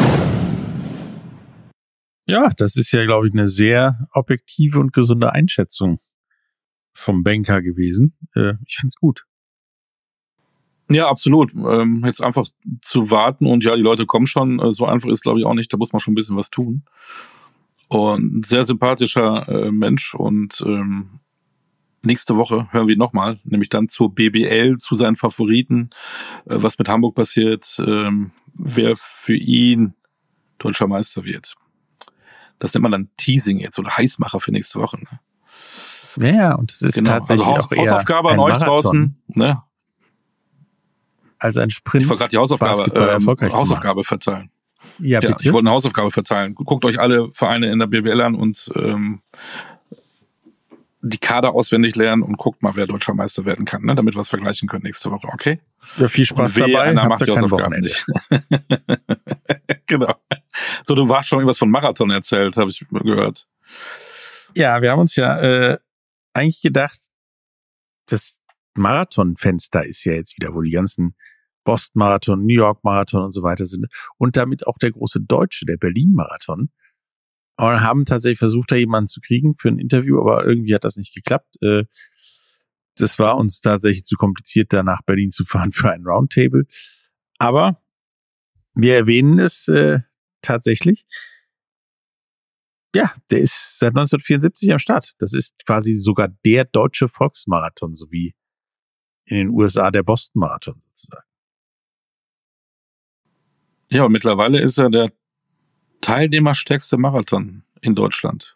Ja, das ist ja, glaube ich, eine sehr objektive und gesunde Einschätzung vom Banker gewesen. Ich finde es gut. Ja, absolut. Jetzt einfach zu warten und ja, die Leute kommen schon. So einfach ist, glaube ich, auch nicht. Da muss man schon ein bisschen was tun. Und ein sehr sympathischer Mensch. Und nächste Woche hören wir nochmal, nämlich dann zur BBL, zu seinen Favoriten, was mit Hamburg passiert, wer für ihn deutscher Meister wird. Das nennt man dann Teasing jetzt oder Heißmacher für nächste Woche. Ne? Ja, und es ist tatsächlich also auch eher Hausaufgabe ein an euch Marathon. Draußen. Ne? Als ein Sprint. Ich wollte gerade die Hausaufgabe verteilen. Ja, bitte. Ich wollte eine Hausaufgabe verteilen. Guckt euch alle Vereine in der BBL an und die Kader auswendig lernen und guckt mal, wer deutscher Meister werden kann, ne? Damit wir es vergleichen können nächste Woche, okay? Ja, viel Spaß dabei. Einer macht die Hausaufgaben nicht. Genau. So, du warst schon irgendwas von Marathon erzählt, habe ich gehört. Ja, wir haben uns ja eigentlich gedacht, das Marathonfenster ist ja jetzt wieder, wo die ganzen Boston-Marathon, New York-Marathon und so weiter sind. Und damit auch der große Deutsche, der Berlin-Marathon. Und haben tatsächlich versucht, da jemanden zu kriegen für ein Interview, aber irgendwie hat das nicht geklappt. Das war uns tatsächlich zu kompliziert, da nach Berlin zu fahren für ein Roundtable. Aber wir erwähnen es tatsächlich. Ja, der ist seit 1974 am Start. Das ist quasi sogar der deutsche Volksmarathon, so wie in den USA der Boston-Marathon sozusagen. Ja, und mittlerweile ist er der teilnehmerstärkste Marathon in Deutschland.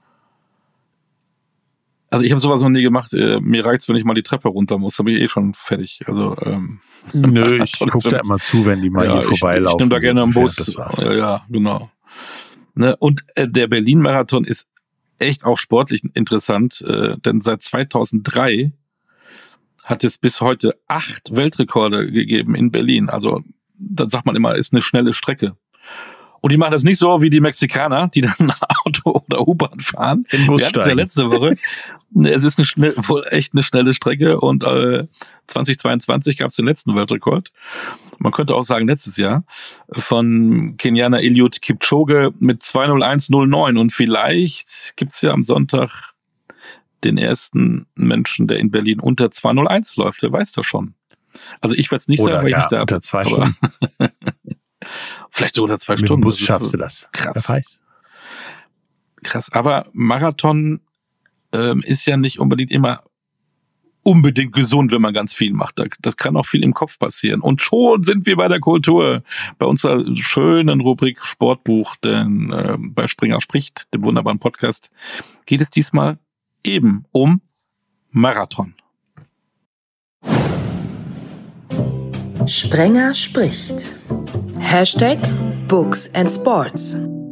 Also ich habe sowas noch nie gemacht. Mir reicht's, wenn ich mal die Treppe runter muss. Da bin ich schon fertig. Also nö, ich gucke da immer zu, wenn die mal hier vorbeilaufen. Ich nehme da gerne einen Bus. Ja, genau. Ne? Und der Berlin-Marathon ist echt auch sportlich interessant, denn seit 2003 hat es bis heute 8 Weltrekorde gegeben in Berlin. Also dann sagt man immer, ist eine schnelle Strecke. Und die machen das nicht so wie die Mexikaner, die dann Auto oder U-Bahn fahren. In Bus Wir hatten es ja letzte Woche. Es ist wohl echt eine schnelle Strecke und 2022 gab es den letzten Weltrekord. Man könnte auch sagen letztes Jahr von Kenianer Eliud Kipchoge mit 2:01:09 und vielleicht gibt's ja am Sonntag den ersten Menschen, der in Berlin unter 2:01 läuft. Wer weiß das schon? Also ich werde es nicht sagen, weil ich nicht da unter 2 Stunden. Vielleicht sogar unter 2 Mit Stunden. Mit dem Bus schaffst du das. Krass. Wer weiß. Krass, aber Marathon ist ja nicht unbedingt gesund, wenn man ganz viel macht. Das kann auch viel im Kopf passieren. Und schon sind wir bei der Kultur, bei unserer schönen Rubrik Sportbuch, denn bei Springer spricht, dem wunderbaren Podcast, geht es diesmal eben um Marathon. Sprenger spricht. Hashtag Books and Sports.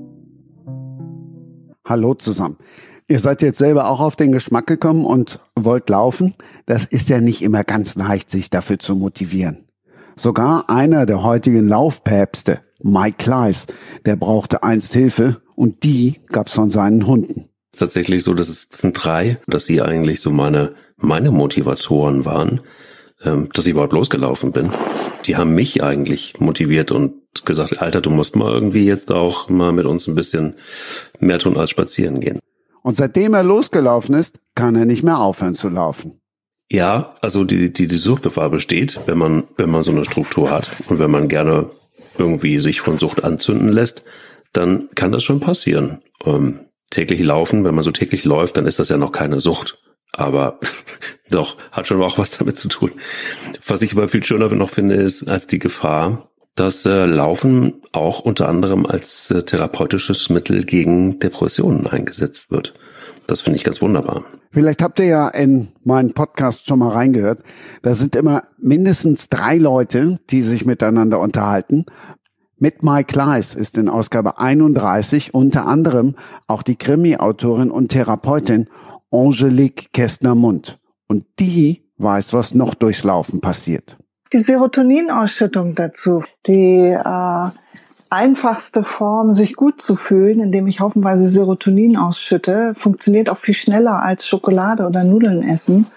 Hallo zusammen. Ihr seid jetzt selber auch auf den Geschmack gekommen und wollt laufen. Das ist ja nicht immer ganz leicht, sich dafür zu motivieren. Sogar einer der heutigen Laufpäpste, Mike Kleiss, der brauchte einst Hilfe und die gab's von seinen Hunden. Es ist tatsächlich so, dass es sind 3, dass sie eigentlich so meine Motivatoren waren, dass ich überhaupt losgelaufen bin. Die haben mich eigentlich motiviert und gesagt, Alter, du musst mal irgendwie jetzt auch mal mit uns ein bisschen mehr tun als spazieren gehen. Und seitdem er losgelaufen ist, kann er nicht mehr aufhören zu laufen. Ja, also die Suchtgefahr besteht, wenn man so eine Struktur hat und wenn man gerne irgendwie sich von Sucht anzünden lässt, dann kann das schon passieren. Täglich laufen, wenn man so täglich läuft, dann ist das ja noch keine Sucht. Aber doch, hat schon auch was damit zu tun. Was ich aber viel schöner noch finde, ist als die Gefahr, dass Laufen auch unter anderem als therapeutisches Mittel gegen Depressionen eingesetzt wird. Das finde ich ganz wunderbar. Vielleicht habt ihr ja in meinen Podcast schon mal reingehört. Da sind immer mindestens 3 Leute, die sich miteinander unterhalten. Mit Mike Kleiss ist in Ausgabe 31 unter anderem auch die Krimi-Autorin und Therapeutin Angelique Kästner-Mund. Und die weiß, was noch durchs Laufen passiert. Die Serotoninausschüttung dazu, die einfachste Form, sich gut zu fühlen, indem ich haufenweise Serotonin ausschütte, funktioniert auch viel schneller als Schokolade oder Nudeln essen.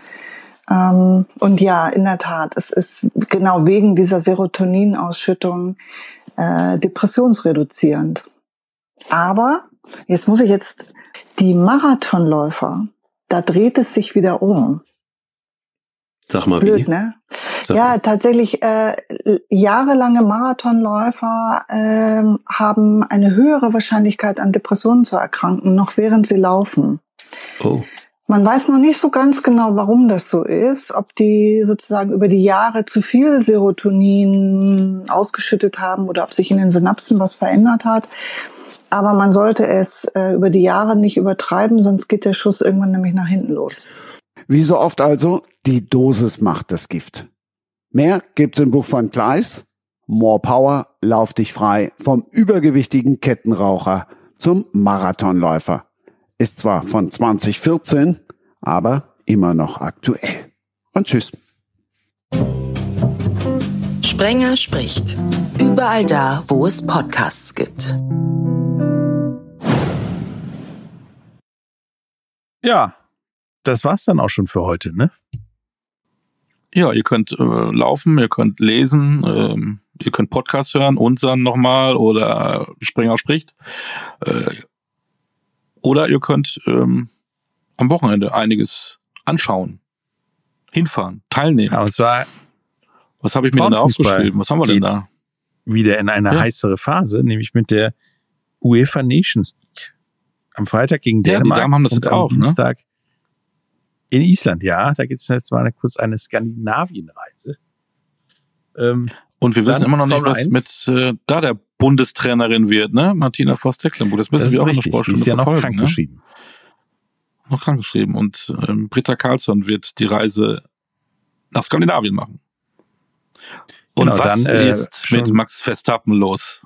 Und ja, in der Tat, es ist genau wegen dieser Serotoninausschüttung depressionsreduzierend. Aber jetzt die Marathonläufer, da dreht es sich wieder um. Sag mal, blöd, wie? Ne? Ja, tatsächlich, jahrelange Marathonläufer haben eine höhere Wahrscheinlichkeit, an Depressionen zu erkranken, noch während sie laufen. Oh. Man weiß noch nicht so ganz genau, warum das so ist, ob die sozusagen über die Jahre zu viel Serotonin ausgeschüttet haben oder ob sich in den Synapsen was verändert hat. Aber man sollte es über die Jahre nicht übertreiben, sonst geht der Schuss irgendwann nämlich nach hinten los. Wie so oft also, die Dosis macht das Gift. Mehr gibt's im Buch von Kleiss. More Power, lauf dich frei, vom übergewichtigen Kettenraucher zum Marathonläufer. Ist zwar von 2014, aber immer noch aktuell. Und tschüss. Sprenger spricht. Überall da, wo es Podcasts gibt. Ja, das war's dann auch schon für heute, ne? Ja, ihr könnt laufen, ihr könnt lesen, ihr könnt Podcasts hören, unseren nochmal oder Springer spricht. Oder ihr könnt am Wochenende einiges anschauen, hinfahren, teilnehmen. Ja, und zwar was habe ich mir denn da aufgeschrieben? Was haben wir denn da? Wieder in eine heißere Phase, nämlich mit der UEFA Nations League. Am Freitag gegen Dänemark. Ja, die Damen haben das jetzt auch, ne? Dienstag in Island, ja. Da gibt es jetzt mal kurz eine Skandinavien-Reise. Und wir wissen immer noch nicht, was mit da der Bundestrainerin wird, ne? Martina Voss-Tecklenburg. Das müssen wir auch in der Sportstunde verfolgen. Noch krankgeschrieben. Ne? Noch krankgeschrieben. Und Britta Karlsson wird die Reise nach Skandinavien machen. Und genau, was dann, ist mit Max Verstappen los?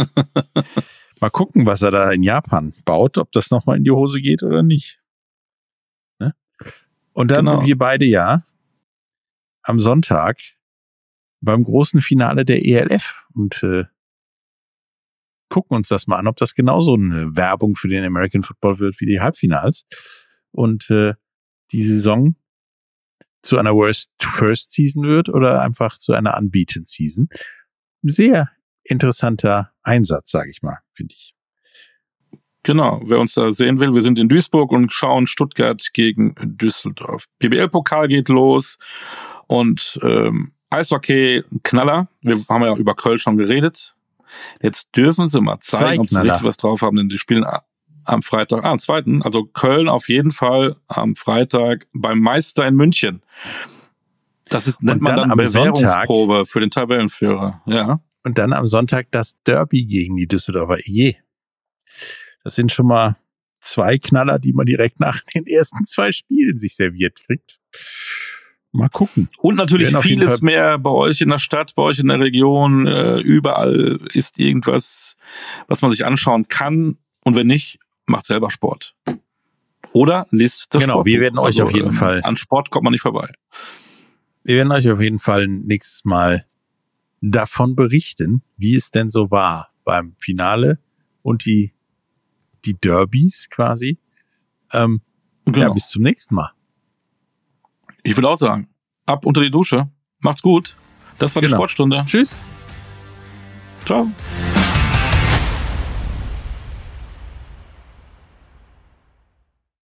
Mal gucken, was er da in Japan baut, ob das nochmal in die Hose geht oder nicht. Ne? Und dann sind wir beide am Sonntag beim großen Finale der ELF und gucken uns das mal an, ob das genauso eine Werbung für den American Football wird wie die Halbfinals. Und die Saison zu einer Worst-to-First-Season wird oder einfach zu einer Unbeaten-Season. Sehr interessanter Einsatz, sage ich mal, finde ich. Genau, wer uns da sehen will, wir sind in Duisburg und schauen Stuttgart gegen Düsseldorf. PBL-Pokal geht los und Eishockey, Knaller. Wir haben ja über Köln schon geredet. Jetzt dürfen sie mal zeigen, ob sie richtig was drauf haben, denn die spielen am Freitag, am 2., also Köln auf jeden Fall am Freitag beim Meister in München. Das ist, nennt man dann Bewährungsprobe für den Tabellenführer, ja. Und dann am Sonntag das Derby gegen die Düsseldorfer EG. Das sind schon mal 2 Knaller, die man direkt nach den ersten 2 Spielen sich serviert kriegt. Mal gucken. Und natürlich vieles mehr bei euch in der Stadt, bei euch in der Region. Überall ist irgendwas, was man sich anschauen kann. Und wenn nicht, macht selber Sport. Oder liest das Sport. Genau, wir werden euch auf jeden Fall. An Sport kommt man nicht vorbei. Wir werden euch auf jeden Fall nächstes Mal davon berichten, wie es denn so war beim Finale und die Derbys quasi. Genau. Ja, bis zum nächsten Mal. Ich will auch sagen, ab unter die Dusche. Macht's gut. Das war die Sportstunde. Tschüss. Ciao.